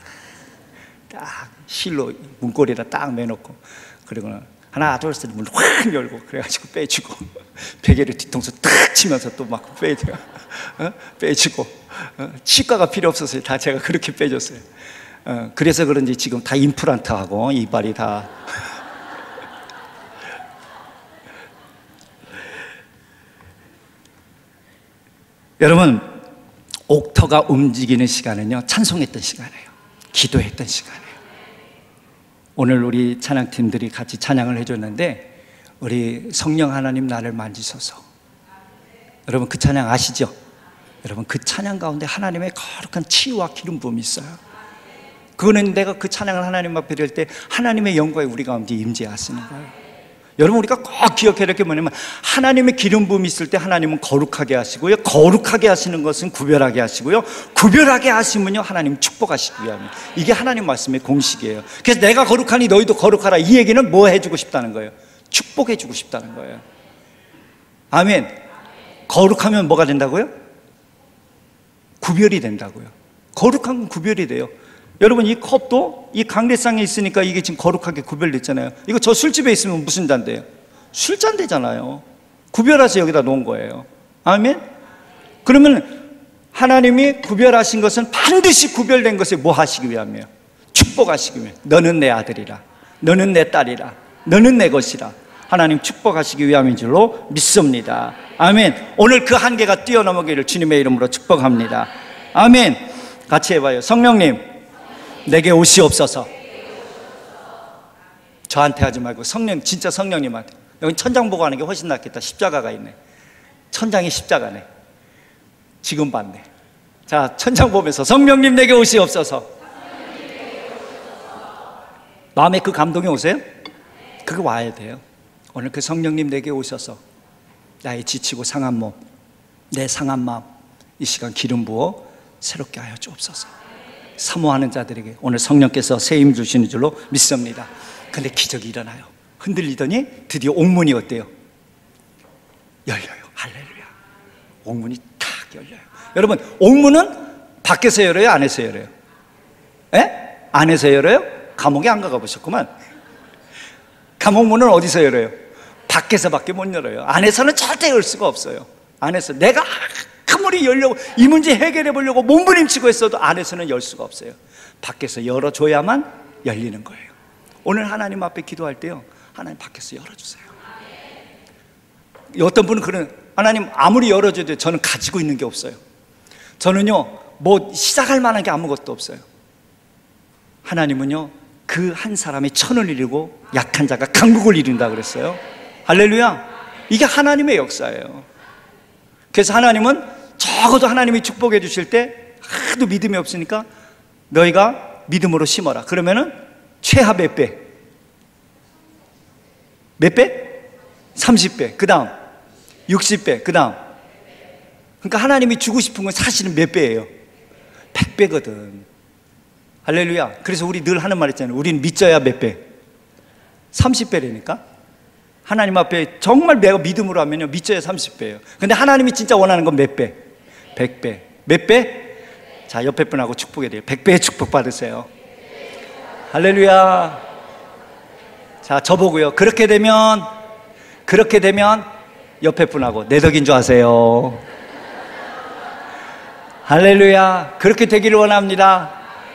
딱 실로 문고리에다 딱 매놓고, 그리고 하나 둘 셋 문 확 열고 그래가지고 빼주고, 베개를 뒤통수 탁 치면서 또 막 빼주고, 치과가 필요 없어서 다 제가 그렇게 빼줬어요. 그래서 그런지 지금 다 임플란트하고 이빨이 다. 여러분, 옥터가 움직이는 시간은요, 찬송했던 시간이에요. 기도했던 시간이에요. 오늘 우리 찬양팀들이 같이 찬양을 해줬는데, 우리 성령 하나님 나를 만지소서. 여러분 그 찬양 아시죠? 여러분 그 찬양 가운데 하나님의 거룩한 치유와 기름 부음이 있어요. 그거는 내가 그 찬양을 하나님 앞에 드릴 때 하나님의 영광이 우리 가운데 임재하시는 거예요. 여러분 우리가 꼭 기억해야 될 게 뭐냐면, 하나님의 기름 부음이 있을 때 하나님은 거룩하게 하시고요, 거룩하게 하시는 것은 구별하게 하시고요, 구별하게 하시면요 하나님 축복하시기 위함입니다. 이게 하나님 말씀의 공식이에요. 그래서 내가 거룩하니 너희도 거룩하라, 이 얘기는 뭐 해주고 싶다는 거예요? 축복해주고 싶다는 거예요. 아멘. 거룩하면 뭐가 된다고요? 구별이 된다고요. 거룩한 건 구별이 돼요. 여러분 이 컵도 이 강대상에 있으니까 이게 지금 거룩하게 구별됐잖아요. 이거 저 술집에 있으면 무슨 잔데요? 술잔대잖아요. 구별해서 여기다 놓은 거예요. 아멘. 그러면 하나님이 구별하신 것은 반드시 구별된 것을 뭐 하시기 위함이에요? 축복하시기 위해. 너는 내 아들이라, 너는 내 딸이라, 너는 내 것이라. 하나님 축복하시기 위함인 줄로 믿습니다. 아멘. 오늘 그 한계가 뛰어넘기를 주님의 이름으로 축복합니다. 아멘. 같이 해봐요. 성령님, 내게 오시옵소서. 저한테 하지 말고 성령, 진짜 성령님한테. 여기 천장 보고 하는 게 훨씬 낫겠다. 십자가가 있네. 천장이 십자가네. 지금 봤네. 자, 천장 보면서 성령님 내게 오시옵소서. 마음에 그 감동이 오세요? 그거 와야 돼요. 오늘 그 성령님 내게 오셔서 나의 지치고 상한 몸, 내 상한 마음 이 시간 기름 부어 새롭게 하여 주옵소서. 사모하는 자들에게 오늘 성령께서 새 힘 주시는 줄로 믿습니다. 근데 기적이 일어나요. 흔들리더니 드디어 옥문이 어때요? 열려요. 할렐루야. 옥문이 탁 열려요. 여러분, 옥문은 밖에서 열어요? 안에서 열어요? 에? 안에서 열어요? 감옥에 안 가가 보셨구만. 감옥문은 어디서 열어요? 밖에서밖에 못 열어요. 안에서는 절대 열 수가 없어요. 안에서 내가 아무리 열려고 이 문제 해결해 보려고 몸부림치고 했어도 안에서는 열 수가 없어요. 밖에서 열어줘야만 열리는 거예요. 오늘 하나님 앞에 기도할 때요, 하나님 밖에서 열어주세요. 어떤 분은 그런, 하나님 아무리 열어줘도 저는 가지고 있는 게 없어요. 저는요 뭐 시작할 만한 게 아무것도 없어요. 하나님은요 그 한 사람이 천을 이루고 약한 자가 강국을 이룬다 그랬어요. 할렐루야. 이게 하나님의 역사예요. 그래서 하나님은 적어도 하나님이 축복해 주실 때 하도 믿음이 없으니까 너희가 믿음으로 심어라. 그러면은 최하 몇 배? 몇 배? 30배. 그 다음 60배. 그 다음, 그러니까 하나님이 주고 싶은 건 사실은 몇 배예요? 100배거든. 할렐루야. 그래서 우리 늘 하는 말 있잖아요. 우리는 믿져야 몇 배? 30배라니까. 하나님 앞에 정말 내가 믿음으로 하면요 믿져야 30배예요. 근데 하나님이 진짜 원하는 건 몇 배? 100배. 몇 배? 자, 옆에 분하고 축복해 드려요. 100배의 축복 받으세요. 할렐루야. 자, 저보고요. 그렇게 되면 옆에 분하고 내 덕인 줄 아세요. 할렐루야. 그렇게 되기를 원합니다.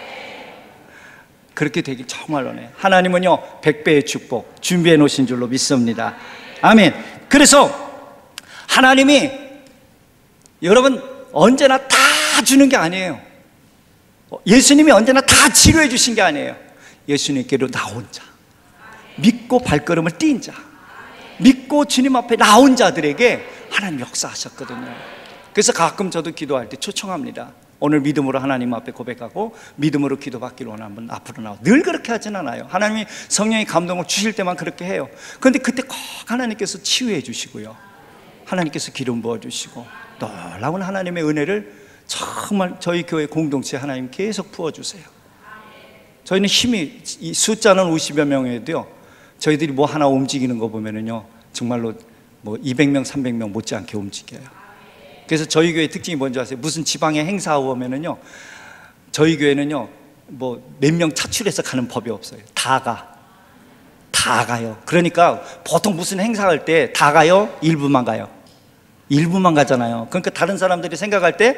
그렇게 되길 정말 원해요. 하나님은요 100배의 축복 준비해 놓으신 줄로 믿습니다. 아멘. 그래서 하나님이 여러분 언제나 다 주는 게 아니에요. 예수님이 언제나 다 치료해 주신 게 아니에요. 예수님께로 나온 자, 믿고 발걸음을 띈 자, 믿고 주님 앞에 나온 자들에게 하나님 역사하셨거든요. 그래서 가끔 저도 기도할 때 초청합니다. 오늘 믿음으로 하나님 앞에 고백하고 믿음으로 기도받기를 원하는 분 앞으로 나와. 늘 그렇게 하진 않아요. 하나님이 성령의 감동을 주실 때만 그렇게 해요. 그런데 그때 꼭 하나님께서 치유해 주시고요, 하나님께서 기름 부어주시고 놀라운 하나님의 은혜를 정말 저희 교회 공동체에 하나님 계속 부어주세요. 저희는 힘이, 이 숫자는 50여 명에도요 저희들이 뭐 하나 움직이는 거 보면은요 정말로 뭐 200명 300명 못지않게 움직여요. 그래서 저희 교회 특징이 뭔지 아세요? 무슨 지방에 행사하고 오면은요 저희 교회는요 뭐 몇 명 차출해서 가는 법이 없어요. 다 가요. 그러니까 보통 무슨 행사할 때 다 가요? 일부만 가요? 일부만 가잖아요. 그러니까 다른 사람들이 생각할 때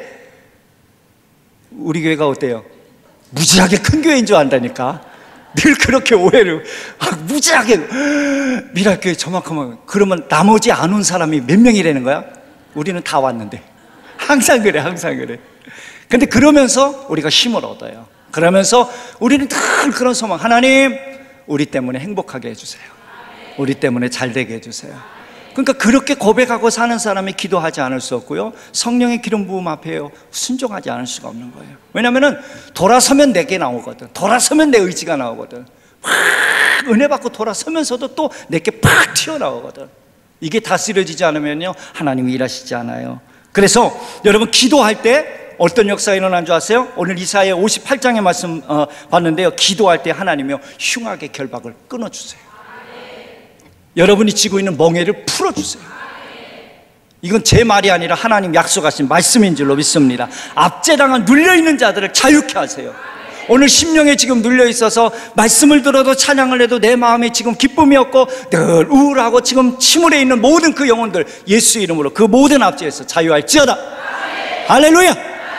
우리 교회가 어때요? 무지하게 큰 교회인 줄 안다니까. 늘 그렇게 오해를, 무지하게 미랄교회 저만큼은. 그러면 나머지 안 온 사람이 몇 명이라는 거야? 우리는 다 왔는데. 항상 그래. 근데 그러면서 우리가 힘을 얻어요. 그러면서 우리는 늘 그런 소망, 하나님 우리 때문에 행복하게 해주세요. 우리 때문에 잘 되게 해주세요. 그러니까 그렇게 고백하고 사는 사람이 기도하지 않을 수 없고요, 성령의 기름 부음 앞에요 순종하지 않을 수가 없는 거예요. 왜냐하면 돌아서면 내게 나오거든. 돌아서면 내 의지가 나오거든. 확 은혜 받고 돌아서면서도 또 내게 팍 튀어나오거든. 이게 다스려지지 않으면요 하나님이 일하시지 않아요. 그래서 여러분 기도할 때 어떤 역사가 일어난 줄 아세요? 오늘 이사야 58장의 말씀 봤는데요, 기도할 때 하나님이요 흉악의 결박을 끊어주세요. 여러분이 지고 있는 멍에를 풀어주세요. 이건 제 말이 아니라 하나님 약속하신 말씀인 줄로 믿습니다. 압제당한 눌려있는 자들을 자유케 하세요. 오늘 심령에 지금 눌려있어서 말씀을 들어도 찬양을 해도 내 마음에 지금 기쁨이 없고 늘 우울하고 지금 침울해 있는 모든 그 영혼들 예수의 이름으로 그 모든 압제에서 자유할지어다. 할렐루야.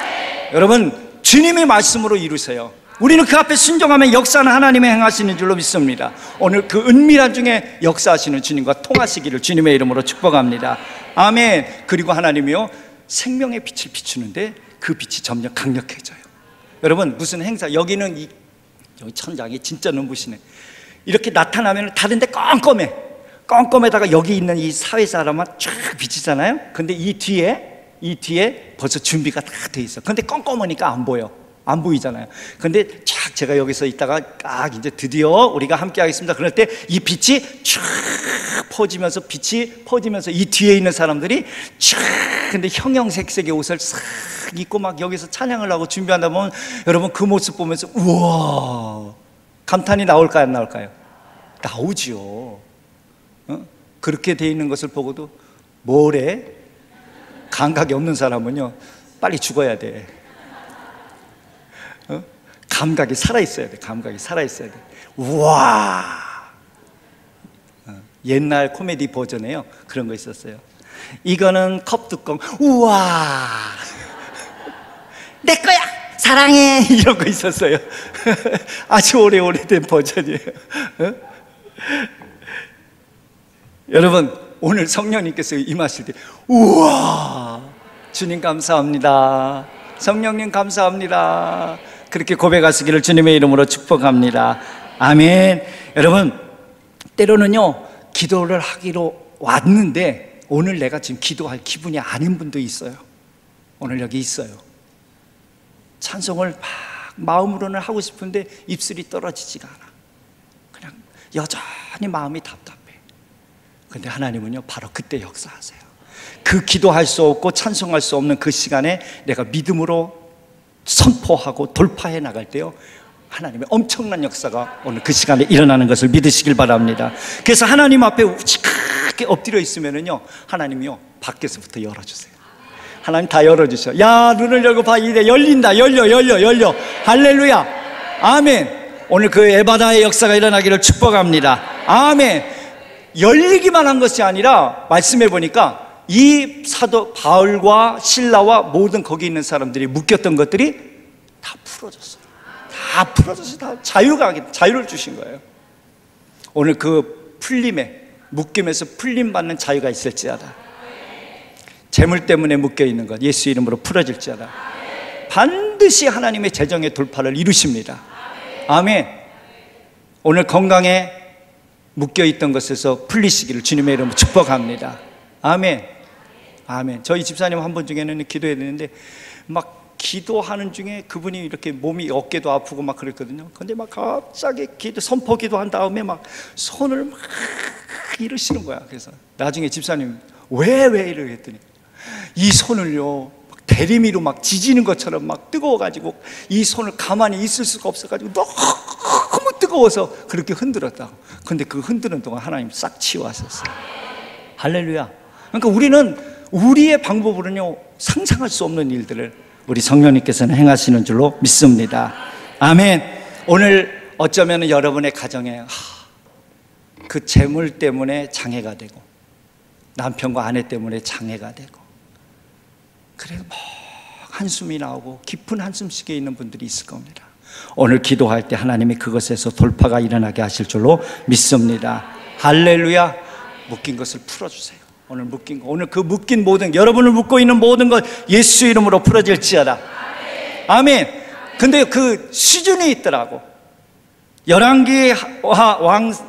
여러분, 주님의 말씀으로 이루세요. 우리는 그 앞에 순종하면 역사는 하나님이 행하시는 줄로 믿습니다. 오늘 그 은밀한 중에 역사하시는 주님과 통하시기를 주님의 이름으로 축복합니다. 아멘. 그리고 하나님이요, 생명의 빛을 비추는데 그 빛이 점점 강력해져요. 여러분, 무슨 행사, 여기는 여기 천장이 진짜 눈부시네. 이렇게 나타나면 다른데 껌껌해다가 여기 있는 이 사회 사람만 쫙 비치잖아요. 근데 이 뒤에 벌써 준비가 다 돼 있어. 근데 껌껌하니까 안 보이잖아요. 근데 쫙 제가 여기서 있다가 이제 드디어 우리가 함께 하겠습니다. 그럴 때 이 빛이 쫙 퍼지면서 이 뒤에 있는 사람들이 쫙, 근데 형형색색의 옷을 싹 입고 막 여기서 찬양을 하고 준비한다 보면 여러분, 그 모습 보면서 우와, 감탄이 나올까요, 안 나올까요? 나오지요. 그렇게 돼 있는 것을 보고도 뭐래? 감각이 없는 사람은요, 빨리 죽어야 돼. 감각이 살아있어야 돼. 감각이 살아있어야 돼. 우와. 옛날 코미디 버전에요, 그런 거 있었어요. 이거는 컵 뚜껑, 우와, 내 거야, 사랑해, 이런 거 있었어요. 아주 오래된 버전이에요. 여러분, 오늘 성령님께서 임하실 때 우와, 주님 감사합니다, 성령님 감사합니다, 그렇게 고백하시기를 주님의 이름으로 축복합니다. 아멘. 여러분, 때로는요, 기도를 하기로 왔는데 오늘 내가 지금 기도할 기분이 아닌 분도 있어요. 오늘 여기 있어요. 찬송을 막 마음으로는 하고 싶은데 입술이 떨어지지가 않아. 그냥 여전히 마음이 답답해. 근데 하나님은요, 바로 그때 역사하세요. 그 기도할 수 없고 찬송할 수 없는 그 시간에 내가 믿음으로 선포하고 돌파해 나갈 때요, 하나님의 엄청난 역사가 오늘 그 시간에 일어나는 것을 믿으시길 바랍니다. 그래서 하나님 앞에 우직하게 엎드려 있으면은요, 하나님이요, 밖에서부터 열어주세요. 하나님 다 열어주셔. 야, 눈을 열고 봐. 이제 열린다. 열려. 할렐루야. 아멘. 오늘 그 에바다의 역사가 일어나기를 축복합니다. 아멘. 열리기만 한 것이 아니라 말씀해 보니까 이 사도 바울과 실라와 모든 거기 있는 사람들이 묶였던 것들이 다 풀어졌어요. 다 자유를 주신 거예요. 오늘 그 묶임에서 풀림 받는 자유가 있을지어다. 재물 때문에 묶여 있는 것 예수 이름으로 풀어질지어다. 반드시 하나님의 재정의 돌파를 이루십니다. 아멘. 오늘 건강에 묶여 있던 것에서 풀리시기를 주님의 이름으로 축복합니다. 아멘. 아멘. 저희 집사님 한 번 중에는 기도해야 되는데 막 기도하는 중에 그분이 이렇게 몸이 어깨도 아프고 막 그랬거든요. 근데 막 갑자기 선포 기도한 다음에 막 손을 막 이러시는 거야. 그래서 나중에 집사님 왜 이러고 했더니 이 손을요, 대리미로 막 지지는 것처럼 막 뜨거워가지고 이 손을 가만히 있을 수가 없어가지고 너무 뜨거워서 그렇게 흔들었다고. 근데 그 흔드는 동안 하나님 싹 치워하셨어요. 할렐루야. 그러니까 우리는 우리의 방법으로는요, 상상할 수 없는 일들을 우리 성령님께서는 행하시는 줄로 믿습니다. 아멘. 오늘 어쩌면 여러분의 가정에 그 재물 때문에 장애가 되고 남편과 아내 때문에 장애가 되고 그래서 막 한숨이 나오고 깊은 한숨씩에 있는 분들이 있을 겁니다. 오늘 기도할 때 하나님이 그것에서 돌파가 일어나게 하실 줄로 믿습니다. 할렐루야. 묶인 것을 풀어주세요. 오늘 그 묶인 모든, 여러분을 묶고 있는 모든 것 예수 이름으로 풀어질지어다. 아멘. 근데 그 수준이 있더라고. 열왕기 하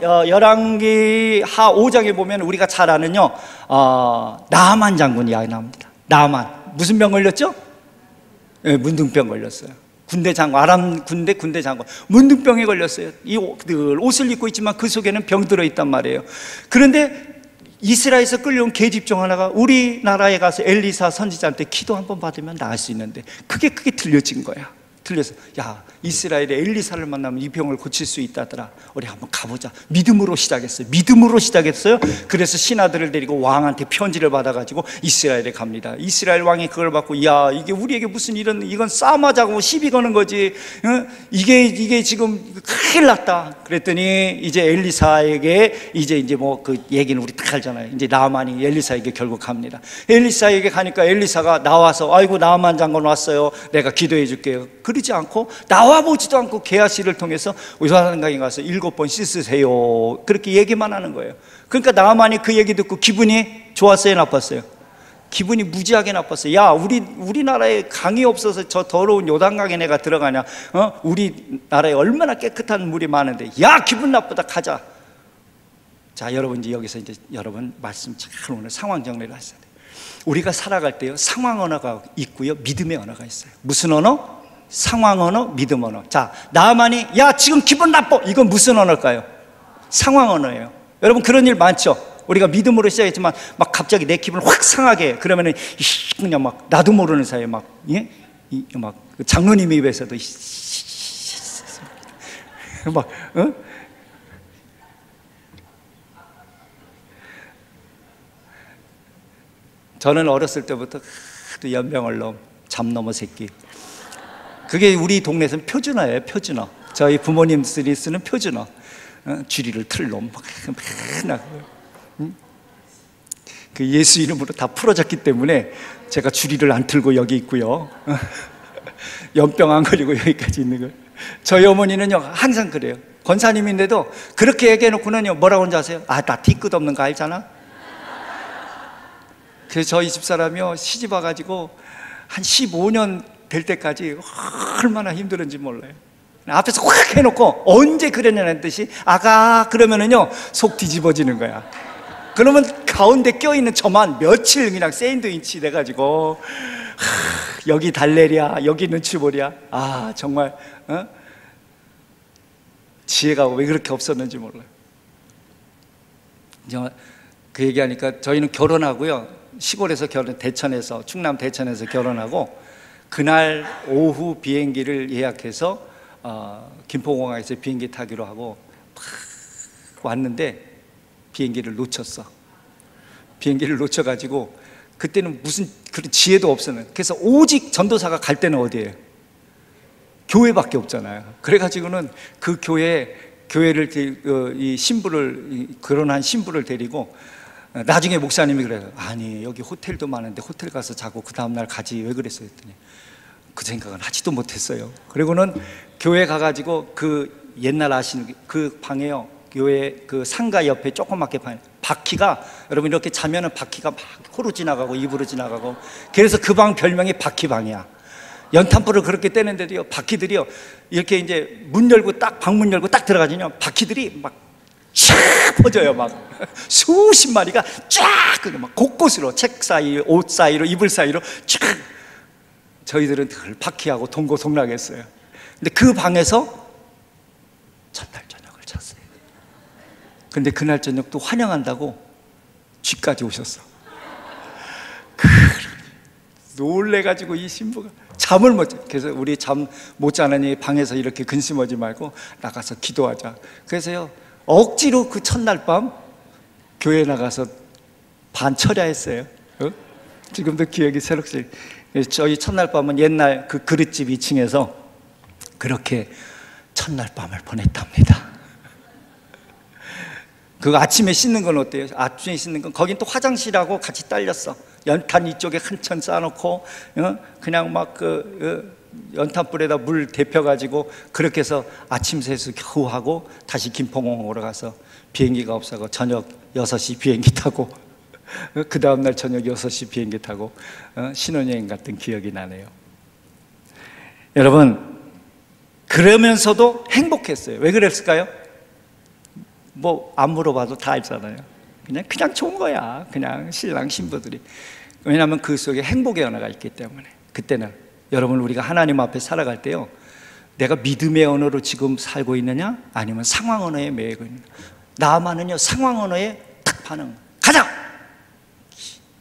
5장에 보면 우리가 잘 아는요, 나아만 장군 이야기 나옵니다. 나아만 무슨 병 걸렸죠? 네, 문둥병 걸렸어요. 군대 장군, 아람 군대 장군, 문둥병에 걸렸어요. 이 옷을 입고 있지만 그 속에는 병 들어있단 말이에요. 그런데 이스라엘에서 끌려온 계집종 하나가 우리나라에 가서 엘리사 선지자한테 기도 한번 받으면 나을 수 있는데 그게 크게 들려진 거야. 들려서 야, 이스라엘의 엘리사를 만나면 이 병을 고칠 수 있다더라. 우리 한번 가보자. 믿음으로 시작했어요. 믿음으로 시작했어요. 그래서 신하들을 데리고 왕한테 편지를 받아가지고 이스라엘에 갑니다. 이스라엘 왕이 그걸 받고 야, 이게 우리에게 무슨 이건 싸움하자고 시비 거는 거지. 이게 지금 큰일 났다. 그랬더니 이제 엘리사에게 이제 뭐 그 얘기는 우리 다 알잖아요. 이제 나아만이 엘리사에게 결국 갑니다. 엘리사에게 가니까 엘리사가 나와서 아이고 나아만 장군 왔어요. 내가 기도해 줄게요. 그러지 않고 나와보지도 않고 게하시를 통해서 요단강에 가서 7번 씻으세요. 그렇게 얘기만 하는 거예요. 그러니까 나아만이 그 얘기 듣고 기분이 좋았어요, 나빴어요? 기분이 무지하게 나빴어요. 야, 우리나라에 강이 없어서 저 더러운 요단강에 내가 들어가냐? 우리나라에 얼마나 깨끗한 물이 많은데, 야, 기분 나쁘다, 가자. 자, 여러분 이제 여기서 이제 여러분 말씀 잘 오늘 상황 정리를 하셔야 돼요. 우리가 살아갈 때요, 상황 언어가 있고요, 믿음의 언어가 있어요. 무슨 언어? 상황 언어, 믿음 언어. 자, 나아만이 야, 지금 기분 나빠. 이건 무슨 언어일까요? 상황 언어예요. 여러분 그런 일 많죠? 우리가 믿음으로 시작했지만 막 갑자기 내 기분을 확 상하게 그러면은 그냥 막 나도 모르는 사이에 막 장로님 입에서도 막 저는 어렸을 때부터 연병을 잠넘어 새끼. 그게 우리 동네에서는 표준어예요, 표준어. 저희 부모님들이 쓰는 표준어. 쥐리를 틀 놈. 맨날. 그 예수 이름으로 다 풀어졌기 때문에 제가 쥐리를 안 틀고 여기 있고요. 연병 안 걸리고 여기까지 있는 거예요. 저희 어머니는요, 항상 그래요. 권사님인데도 그렇게 얘기해놓고는요, 뭐라고 하는지 아세요? 아, 나 뒤끝 없는 거 알잖아? 그래서 저희 집사람이요, 시집 와가지고 한 15년 될 때까지 얼마나 힘들었는지 몰라요. 앞에서 확 해놓고 언제 그랬냐는 듯이 아가 그러면은요 속 뒤집어지는 거야. 그러면 가운데 껴있는 저만 며칠 그냥 샌드위치 돼가지고 여기 달래랴 여기 눈치 보랴. 아 정말 지혜가 왜 그렇게 없었는지 몰라요. 그 얘기하니까 저희는 결혼하고요, 시골에서 대천에서, 충남 대천에서 결혼하고 그날 오후 비행기를 예약해서 김포공항에서 비행기 타기로 하고 왔는데 비행기를 놓쳤어. 비행기를 놓쳐가지고 그때는 무슨 그런 지혜도 없었는. 그래서 오직 전도사가 갈 때는 어디예요? 교회밖에 없잖아요. 그래가지고는 그 교회를 이 신부를, 결혼한 신부를 데리고 나중에 목사님이 그래요. 아니 여기 호텔도 많은데 호텔 가서 자고 그 다음날 가지 왜 그랬어요 했더니 그 생각은 하지도 못했어요. 그리고는 교회 가가지고 그 옛날 아시는 그 방에요, 교회 그 상가 옆에 조그맣게 바퀴가, 여러분 이렇게 자면은 바퀴가 막 코로 지나가고 입으로 지나가고, 그래서 그 방 별명이 바퀴방이야. 연탄불을 그렇게 떼는데도요, 바퀴들이요 이렇게 이제 문 열고 딱 방문 열고 딱 들어가지면 바퀴들이 막 쫙 퍼져요. 막 수십 마리가 쫙 막 곳곳으로 책 사이, 옷 사이로, 이불 사이로 쫙. 저희들은 늘 바퀴하고 동고동락했어요. 근데 그 방에서 첫날 저녁을 잤어요. 근데 그날 저녁 또 환영한다고 쥐까지 오셨어. 놀래가지고 이 신부가 잠을 못 자. 그래서 우리 잠 못 자느니 방에서 이렇게 근심하지 말고 나가서 기도하자. 그래서요 억지로 그 첫날 밤 교회 나가서 반철야했어요. 지금도 기억이 새록새록. 저희 첫날 밤은 옛날 그 그릇집 2층에서 그렇게 첫날 밤을 보냈답니다. 그 아침에 씻는 건 어때요? 아침에 씻는 건 거긴 또 화장실하고 같이 딸렸어. 연탄 이쪽에 한천 쌓아놓고 그냥 막 연탄불에다 물 데펴가지고 그렇게 해서 아침 세수 겨우 하고 다시 김포공항으로 가서 비행기가 없어서 저녁 6시 비행기 타고 그 다음날 저녁 6시 비행기 타고 신혼여행 갔던 기억이 나네요. 여러분 그러면서도 행복했어요. 왜 그랬을까요? 뭐 안 물어봐도 다 알잖아요. 그냥 좋은 거야. 그냥 신랑 신부들이. 왜냐하면 그 속에 행복의 언어가 있기 때문에. 그때는 여러분 우리가 하나님 앞에 살아갈 때요, 내가 믿음의 언어로 지금 살고 있느냐 아니면 상황 언어에 매이고 있느냐. 나만은요 상황 언어에 딱 반응. 가자!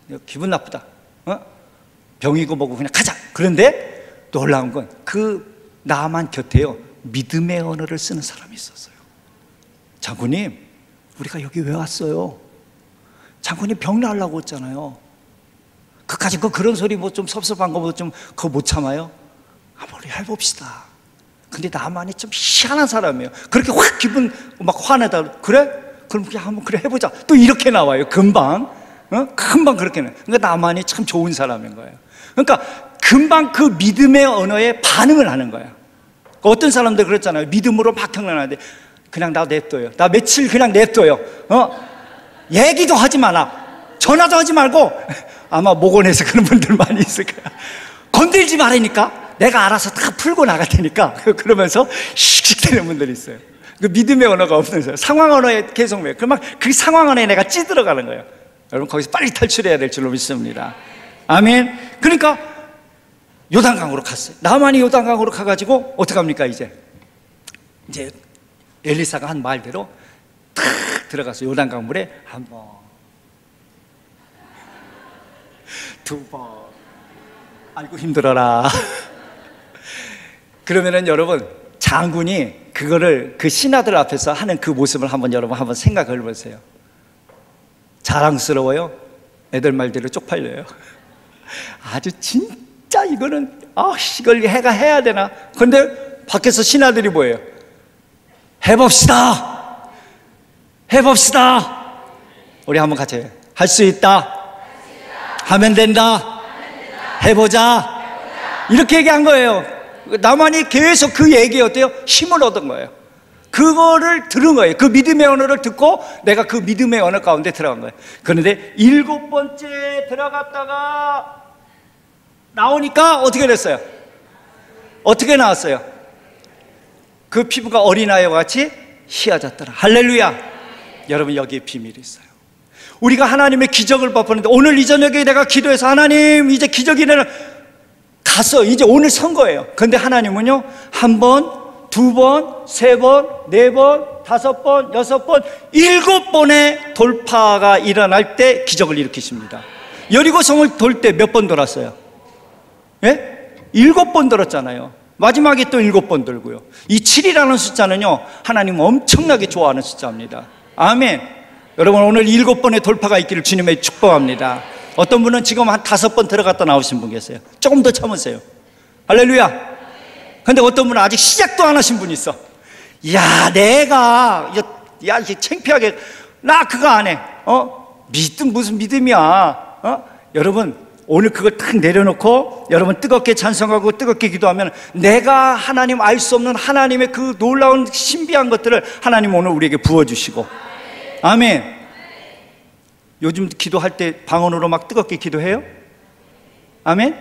기분 나쁘다. 병이고 뭐고 그냥 가자. 그런데 놀라운 건 그 나만 곁에요 믿음의 언어를 쓰는 사람이 있었어요. 장군님, 우리가 여기 왜 왔어요? 장군님 병 나으려고 했잖아요. 그까짓 거 그런 소리 뭐 좀 섭섭한 거 뭐 좀 그거 못 참아요? 한번 우리 해봅시다. 근데 나만이 좀 희한한 사람이에요. 그렇게 확 기분 막 화내다. 그래? 그럼 그냥 한번 그래 해보자. 또 이렇게 나와요. 금방. 금방 그렇게 나와요. 그러니까 나만이 참 좋은 사람인 거예요. 그러니까 금방 그 믿음의 언어에 반응을 하는 거예요. 어떤 사람들 그랬잖아요. 믿음으로 막 경련하는데 그냥 나 냅둬요. 나 며칠 그냥 냅둬요. 얘기도 하지 마라. 전화도 하지 말고. 아마 목원에서 그런 분들 많이 있을 거야. 건들지 말으니까 내가 알아서 다 풀고 나갈 테니까. 그러면서 씩씩 되는 분들이 있어요. 그 믿음의 언어가 없는 사람. 상황 언어에 계속 매. 그러면 그 상황 언어에 내가 찌들어가는 거예요. 여러분 거기서 빨리 탈출해야 될 줄로 믿습니다. 아멘. 그러니까 요단강으로 갔어요. 나만이 요단강으로 가가지고 어떡합니까 이제 엘리사가 한 말대로 탁 들어가서 요단강 물에 한 번, 두 번, 아이고 힘들어라. 그러면은 여러분 장군이 그거를 그 신하들 앞에서 하는 그 모습을 한번 여러분 한번 생각을 해보세요. 자랑스러워요? 애들 말대로 쪽팔려요? 아주 진짜 이거는 이걸 해가 해야 되나? 근데 밖에서 신하들이 뭐예요? 해봅시다. 해봅시다. 우리 한번 같이 해요. 할 수 있다. 하면 된다. 해보자. 이렇게 얘기한 거예요. 나만이 계속 그 얘기에 어때요? 힘을 얻은 거예요. 그거를 들은 거예요. 그 믿음의 언어를 듣고 내가 그 믿음의 언어 가운데 들어간 거예요. 그런데 7번째 들어갔다가 나오니까 어떻게 됐어요? 어떻게 나왔어요? 그 피부가 어린아이와 같이 희어졌더라. 할렐루야. 여러분 여기에 비밀이 있어요. 우리가 하나님의 기적을 바꾸는데 오늘 이 저녁에 내가 기도해서 하나님 이제 기적이 일어나 갔어. 이제 오늘 선 거예요. 그런데 하나님은요 한 번, 두 번, 세 번, 네 번, 다섯 번, 여섯 번, 7번의 돌파가 일어날 때 기적을 일으키십니다. 여리고성을 돌 때 몇 번 돌았어요? 예? 7번 돌았잖아요. 마지막에 또 7번 돌고요. 이 7이라는 숫자는요 하나님 엄청나게 좋아하는 숫자입니다. 아멘. 여러분 오늘 7번의 돌파가 있기를 주님의 축복합니다. 어떤 분은 지금 한 5번 들어갔다 나오신 분 계세요. 조금 더 참으세요. 할렐루야. 근데 어떤 분은 아직 시작도 안 하신 분이 있어. 이게 창피하게 나 그거 안 해. 믿음 무슨 믿음이야. 여러분 오늘 그걸 탁 내려놓고 여러분 뜨겁게 찬송하고 뜨겁게 기도하면 내가 하나님 알 수 없는 하나님의 그 놀라운 신비한 것들을 하나님 오늘 우리에게 부어주시고. 아멘. 요즘 기도할 때 방언으로 막 뜨겁게 기도해요? 아멘.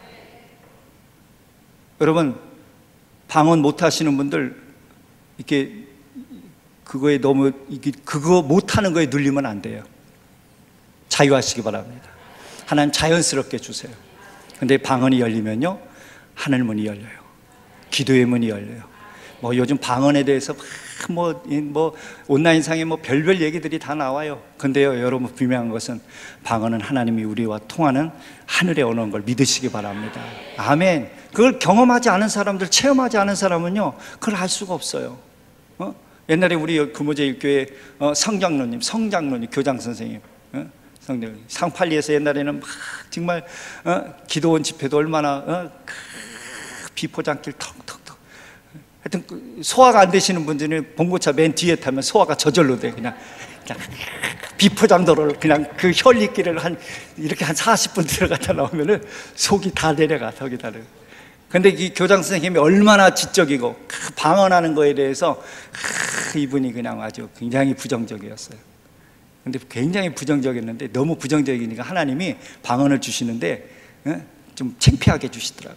여러분 방언 못 하시는 분들 이렇게 그거에 너무 그거 못 하는 거에 눌리면 안 돼요. 자유하시기 바랍니다. 하나님 자연스럽게 주세요. 근데 방언이 열리면요 하늘 문이 열려요. 기도의 문이 열려요. 뭐 요즘 방언에 대해서 뭐 온라인상에 뭐 별별 얘기들이 다 나와요. 근데요 여러분 분명한 것은 방언은 하나님이 우리와 통하는 하늘에 오는 걸 믿으시기 바랍니다. 아멘. 그걸 경험하지 않은 사람들, 체험하지 않은 사람은요 그걸 알 수가 없어요. 옛날에 우리 금호제일교회 성장로님, 교장 선생님, 상팔리에서 옛날에는 막 정말 기도원 집회도 얼마나 비포장길 턱턱턱. 하여튼 소화가 안 되시는 분들은 봉고차 맨 뒤에 타면 소화가 저절로 돼. 그냥 비포장도로를 그냥 그 혈리길을 이렇게 한 40분 들어갔다 나오면은 속이 다 내려가. 저기 다 내려. 근데 이 교장 선생님이 얼마나 지적이고 방언하는 거에 대해서 이분이 그냥 아주 굉장히 부정적이었어요. 근데 굉장히 부정적이었는데 너무 부정적이니까 하나님이 방언을 주시는데 좀 창피하게 주시더라고.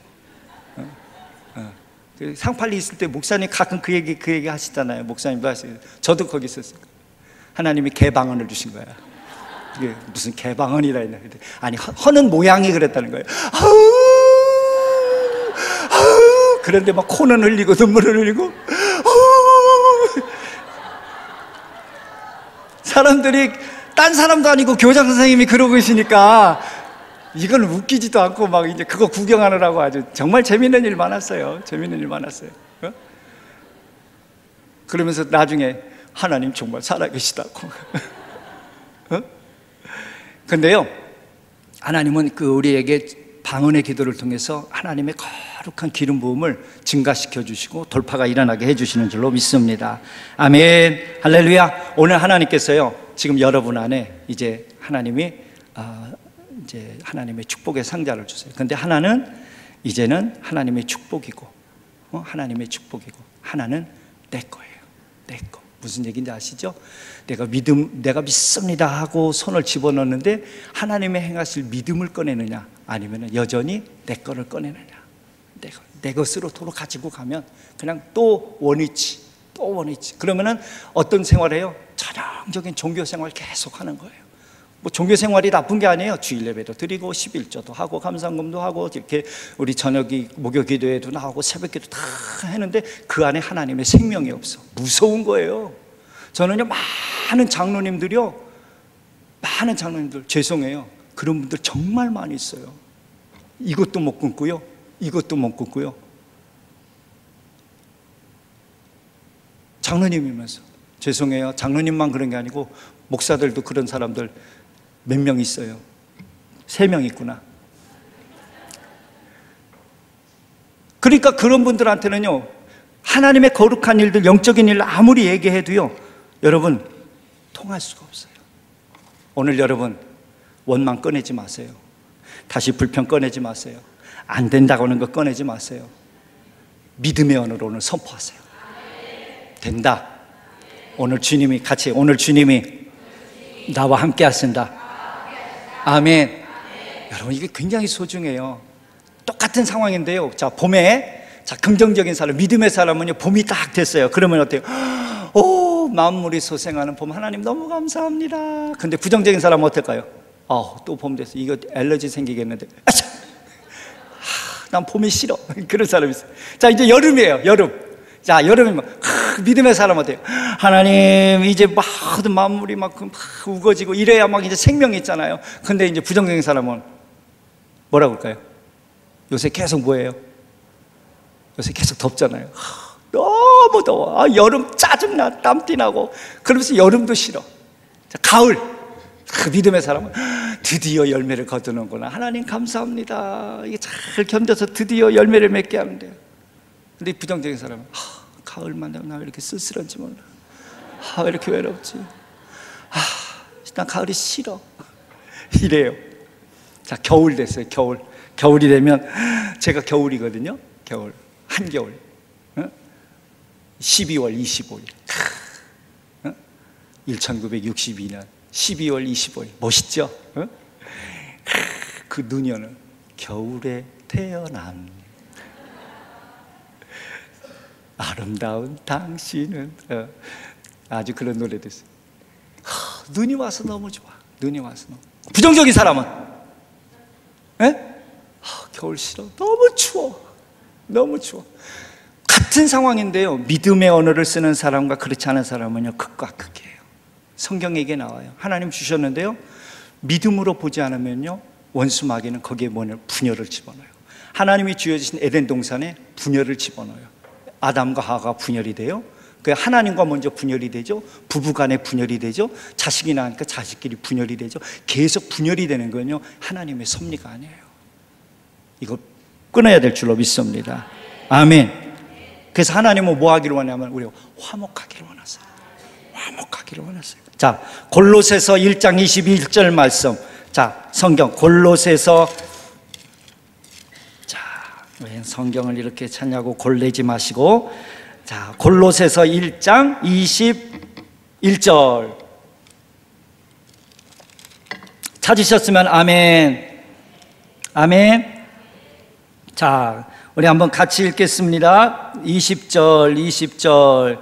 그 상팔리 있을 때 목사님 가끔 그 얘기 하시잖아요. 목사님도 하시고 저도 거기 있었어요. 하나님이 개방언을 주신 거야. 이게 무슨 개방언이라 했나? 아니 허는 모양이 그랬다는 거예요. 그런데 막 코는 흘리고 눈물을 흘리고 사람들이 딴 사람도 아니고 교장 선생님이 그러고 계시니까 이건 웃기지도 않고 막 이제 그거 구경하느라고 아주 정말 재밌는 일 많았어요. 재밌는 일 많았어요. 그러면서 나중에 하나님 정말 살아계시다고. 근데요, 하나님은 그 우리에게 방언의 기도를 통해서 하나님의 거룩한 기름 부음을 증가시켜 주시고 돌파가 일어나게 해 주시는 줄로 믿습니다. 아멘. 할렐루야. 오늘 하나님께서요, 지금 여러분 안에 이제 하나님이 이제 하나님의 축복의 상자를 주세요. 근데 하나는 이제는 하나님의 축복이고, 하나님의 축복이고, 하나는 내 거예요. 내 거. 무슨 얘기인지 아시죠? 내가 믿습니다 하고 손을 집어넣는데 하나님의 행하실 믿음을 꺼내느냐, 아니면 여전히 내 거를 꺼내느냐. 내 것으로 도로 가지고 가면 그냥 또 원위치. 그러면은 어떤 생활해요? 전형적인 종교 생활 계속 하는 거예요. 뭐 종교 생활이 나쁜 게 아니에요. 주일 예배도 드리고 11조도 하고 감사금도 하고 이렇게 우리 저녁이 목요 기도회도 나오고 새벽 기도 다 했는데 그 안에 하나님의 생명이 없어. 무서운 거예요. 저는요, 많은 장로님들 죄송해요. 그런 분들 정말 많이 있어요. 이것도 못 끊고요, 이것도 못 끊고요. 장로님이면서 죄송해요. 장로님만 그런 게 아니고 목사들도 그런 사람들 몇 명 있어요. 3명 있구나. 그러니까 그런 분들한테는요, 하나님의 거룩한 일들, 영적인 일을 아무리 얘기해도요, 여러분 통할 수가 없어요. 오늘 여러분 원망 꺼내지 마세요. 다시 불평 꺼내지 마세요. 안 된다고 하는 거 꺼내지 마세요. 믿음의 언어로 오늘 선포하세요. 된다. 오늘 주님이 나와 함께 하신다. 아멘. 여러분, 이게 굉장히 소중해요. 똑같은 상황인데요, 자, 봄에, 자, 긍정적인 사람, 믿음의 사람은요, 봄이 딱 됐어요. 그러면 어때요? 오, 만물이 소생하는 봄, 하나님 너무 감사합니다. 근데 부정적인 사람은 어떨까요? 또 봄 됐어. 이거 알러지 생기겠는데. 난 봄이 싫어. 그런 사람이 있어요. 자, 이제 여름이에요. 자, 여름이면 믿음의 사람 어때요? 하나님, 이제 모든 만물이 막 우거지고 이래야 막 이제 생명이 있잖아요. 근데 이제 부정적인 사람은 뭐라고 할까요? 요새 계속 뭐예요? 요새 계속 덥잖아요. 너무 더워. 여름 짜증나. 땀띠나고. 그러면서 여름도 싫어. 자, 가을. 믿음의 사람은 드디어 열매를 거두는구나. 하나님 감사합니다. 이게 잘 견뎌서 드디어 열매를 맺게 하는데요. 근데 부정적인 사람은 가을만 되면 나 왜 이렇게 쓸쓸한지 몰라. 왜 이렇게 외롭지. 난 가을이 싫어. 이래요. 자, 겨울 됐어요. 겨울이 되면, 제가 겨울이거든요. 한겨울. 12월 25일 1962년 12월 25일 멋있죠? 그 눈이 오는 겨울에 태어난 아름다운 당신은, 아주 그런 노래도 있어요. 눈이 와서 너무 좋아. 눈이 와서 너무. 부정적인 사람은 겨울 싫어. 너무 추워. 같은 상황인데요, 믿음의 언어를 쓰는 사람과 그렇지 않은 사람은요, 극과 극이에요. 성경에게 나와요. 하나님 주셨는데요, 믿음으로 보지 않으면요, 원수 마귀는 거기에 분열을 집어넣어요. 하나님이 주어주신 에덴 동산에 분열을 집어넣어요. 아담과 하와가 분열이 돼요. 그 하나님과 먼저 분열이 되죠. 부부간에 분열이 되죠. 자식이 나니까 자식끼리 분열이 되죠. 계속 분열이 되는 건요, 하나님의 섭리가 아니에요. 이거 끊어야 될 줄로 믿습니다. 아멘. 그래서 하나님은 뭐 하기를 원하냐면 우리가 화목하기를 원하세요. 화목하기를 원하세요. 자, 골로새서 1장 21절 말씀. 자, 성경 골로새서. 자, 왜 성경을 이렇게 찾냐고 골내지 마시고, 자, 골로새서 1장 21절 찾으셨으면 아멘. 아멘. 자, 우리 한번 같이 읽겠습니다. 20절.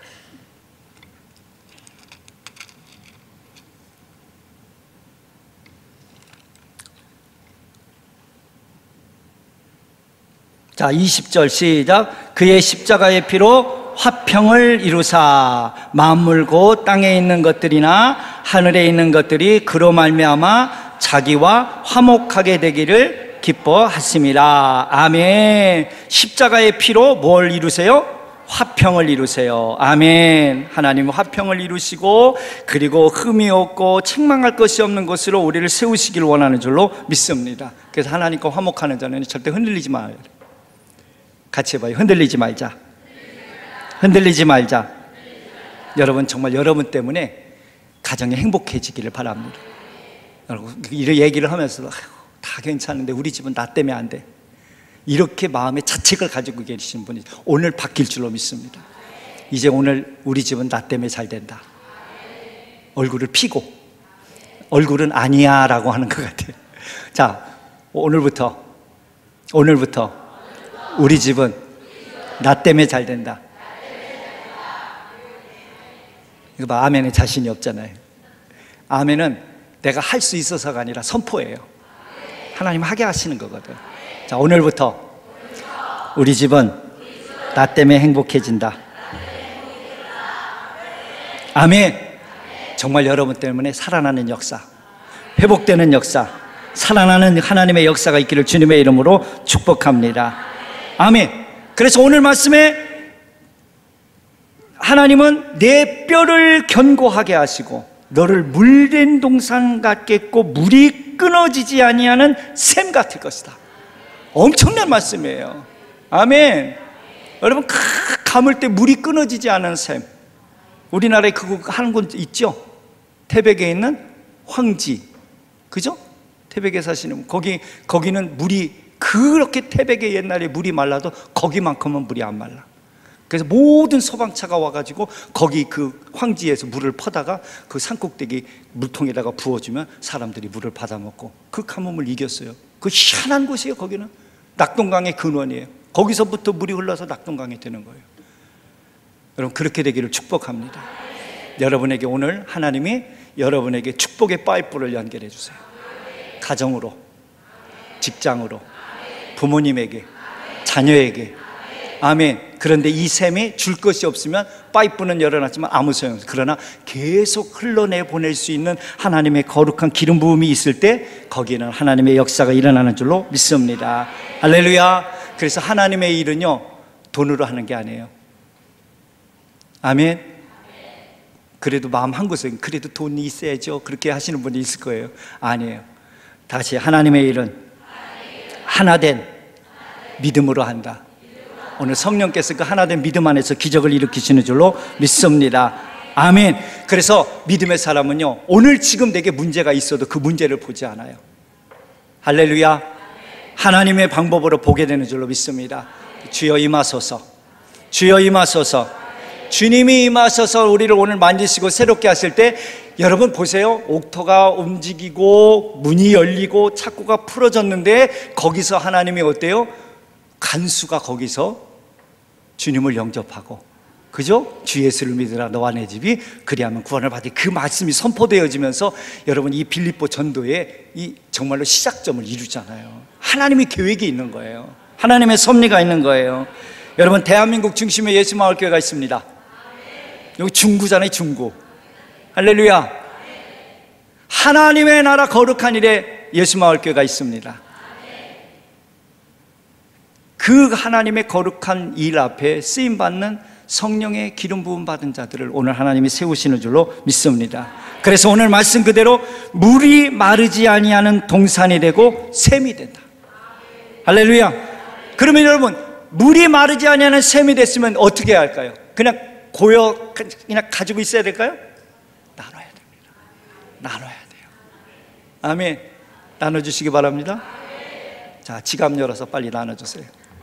자, 20절 시작. 그의 십자가의 피로 화평을 이루사 만물 곧 땅에 있는 것들이나 하늘에 있는 것들이 그로 말미암아 자기와 화목하게 되기를 기뻐하심이라. 아멘. 십자가의 피로 뭘 이루세요? 화평을 이루세요. 아멘. 하나님은 화평을 이루시고 그리고 흠이 없고 책망할 것이 없는 것으로 우리를 세우시길 원하는 줄로 믿습니다. 그래서 하나님과 화목하는 자는 절대 흔들리지 마요. 같이 해봐요. 흔들리지 말자. 흔들리지 말자. 여러분, 정말 여러분 때문에 가정이 행복해지기를 바랍니다. 여러분, 이런 얘기를 하면서 다 괜찮은데 우리 집은 나 때문에 안 돼, 이렇게 마음의 자책을 가지고 계신 분이 오늘 바뀔 줄로 믿습니다. 이제 오늘 우리 집은 나 때문에 잘 된다, 얼굴을 피고 얼굴은 아니야 라고 하는 것 같아요. 자, 오늘부터 우리 집은 나 때문에 잘 된다. 이거 봐, 아멘에 자신이 없잖아요. 아멘은 내가 할 수 있어서가 아니라 선포예요. 하나님 하게 하시는 거거든. 자, 오늘부터 우리 집은 나 때문에 행복해진다. 아멘. 정말 여러분 때문에 살아나는 역사, 회복되는 역사, 살아나는 하나님의 역사가 있기를 주님의 이름으로 축복합니다. 아멘. 그래서 오늘 말씀에 하나님은 내 뼈를 견고하게 하시고 너를 물된 동산 같겠고 물이 끊어지지 아니하는 샘 같을 것이다. 엄청난 말씀이에요. 아멘. 여러분, 감을 때 물이 끊어지지 않은 샘, 우리나라에 그거 하는 곳 있죠? 태백에 있는 황지, 그죠? 태백에 사시는 거기는 물이 그렇게, 태백에 옛날에 물이 말라도 거기만큼은 물이 안 말라. 그래서 모든 소방차가 와가지고 거기 그 황지에서 물을 퍼다가 그 산꼭대기 물통에다가 부어주면 사람들이 물을 받아먹고 그 가뭄을 이겼어요. 그 희한한 곳이에요. 거기는 낙동강의 근원이에요. 거기서부터 물이 흘러서 낙동강이 되는 거예요. 여러분, 그렇게 되기를 축복합니다. 여러분에게 오늘 하나님이 여러분에게 축복의 파이프를 연결해 주세요. 가정으로, 직장으로, 부모님에게, 자녀에게. 아멘. 그런데 이 샘이 줄 것이 없으면 파이프는 열어놨지만 아무 소용없어요. 그러나 계속 흘러내보낼 수 있는 하나님의 거룩한 기름 부음이 있을 때 거기에는 하나님의 역사가 일어나는 줄로 믿습니다. 할렐루야. 그래서 하나님의 일은요, 돈으로 하는 게 아니에요. 아멘. 그래도 마음 한 곳에 그래도 돈이 있어야죠, 그렇게 하시는 분이 있을 거예요. 아니에요. 다시, 하나님의 일은 하나된 믿음으로 한다. 오늘 성령께서 그 하나된 믿음 안에서 기적을 일으키시는 줄로 믿습니다. 아멘. 그래서 믿음의 사람은요, 오늘 지금 내게 문제가 있어도 그 문제를 보지 않아요. 할렐루야. 하나님의 방법으로 보게 되는 줄로 믿습니다. 주여 임하소서, 주여 임하소서. 주님이 임하셔서 우리를 오늘 만지시고 새롭게 하실 때, 여러분 보세요. 옥토가 움직이고 문이 열리고 창고가 풀어졌는데 거기서 하나님이 어때요? 간수가 거기서 주님을 영접하고, 그죠? 주 예수를 믿으라 너와 내 집이 그리하면 구원을 받으리. 그 말씀이 선포되어지면서 여러분, 이 빌립보 전도에 이 정말로 시작점을 이루잖아요. 하나님의 계획이 있는 거예요. 하나님의 섭리가 있는 거예요. 여러분, 대한민국 중심에 예수마을교회가 있습니다. 여기 중구잖아요, 중구. 할렐루야. 하나님의 나라 거룩한 일에 예수마을교회가 있습니다. 그 하나님의 거룩한 일 앞에 쓰임받는 성령의 기름 부음 받은 자들을 오늘 하나님이 세우시는 줄로 믿습니다. 그래서 오늘 말씀 그대로 물이 마르지 아니하는 동산이 되고 샘이 된다. 할렐루야. 그러면 여러분, 물이 마르지 아니하는 샘이 됐으면 어떻게 해야 할까요? 그냥 그냥 가지고 있어야 될까요? 나눠야 됩니다. 나눠야 돼요. 아멘. 나눠주시기 바랍니다. 자, 지갑 열어서 빨리 나눠주세요.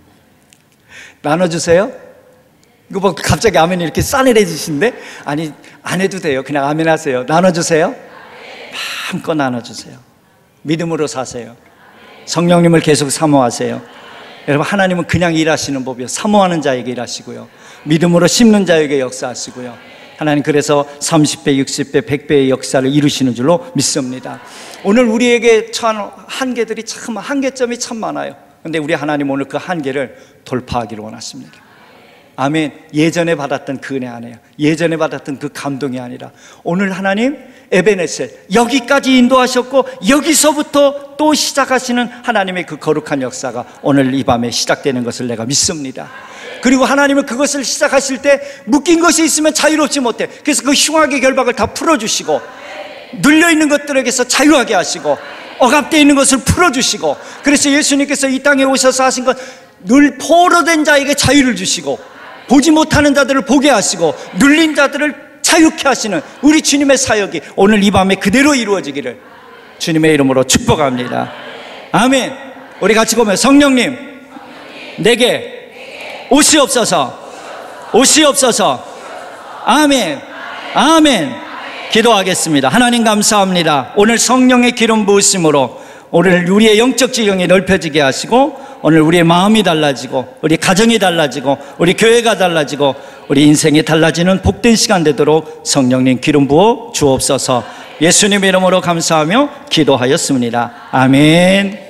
나눠주세요. 이거 뭐 갑자기 아멘이 이렇게 싸늘해지신데? 아니, 안 해도 돼요. 그냥 아멘 하세요. 나눠주세요. 마음껏 나눠주세요. 믿음으로 사세요. 성령님을 계속 사모하세요. 여러분, 하나님은 그냥 일하시는 법이요, 사모하는 자에게 일하시고요, 믿음으로 심는 자에게 역사하시고요. 하나님 그래서 30배, 60배, 100배의 역사를 이루시는 줄로 믿습니다. 오늘 우리에게 처한 한계들이 참, 한계점이 참 많아요. 그런데 우리 하나님 오늘 그 한계를 돌파하기를 원하십니다. 아멘. 예전에 받았던 그 은혜 아니에요. 예전에 받았던 그 감동이 아니라 오늘 하나님 에베네셀, 여기까지 인도하셨고 여기서부터 또 시작하시는 하나님의 그 거룩한 역사가 오늘 이 밤에 시작되는 것을 내가 믿습니다. 그리고 하나님은 그것을 시작하실 때 묶인 것이 있으면 자유롭지 못해. 그래서 그 흉악의 결박을 다 풀어주시고, 눌려있는 것들에게서 자유하게 하시고, 억압되어 있는 것을 풀어주시고, 그래서 예수님께서 이 땅에 오셔서 하신 것, 늘 포로된 자에게 자유를 주시고, 보지 못하는 자들을 보게 하시고, 눌린 자들을 자유케 하시는 우리 주님의 사역이 오늘 이 밤에 그대로 이루어지기를 주님의 이름으로 축복합니다. 아멘. 우리 같이 보면, 성령님 내게 오시옵소서, 오시옵소서. 아멘, 아멘. 기도하겠습니다. 하나님 감사합니다. 오늘 성령의 기름 부으심으로 오늘 우리의 영적 지경이 넓혀지게 하시고, 오늘 우리의 마음이 달라지고, 우리 가정이 달라지고, 우리 교회가 달라지고, 우리 인생이 달라지는 복된 시간 되도록 성령님 기름 부어 주옵소서. 예수님의 이름으로 감사하며 기도하였습니다. 아멘.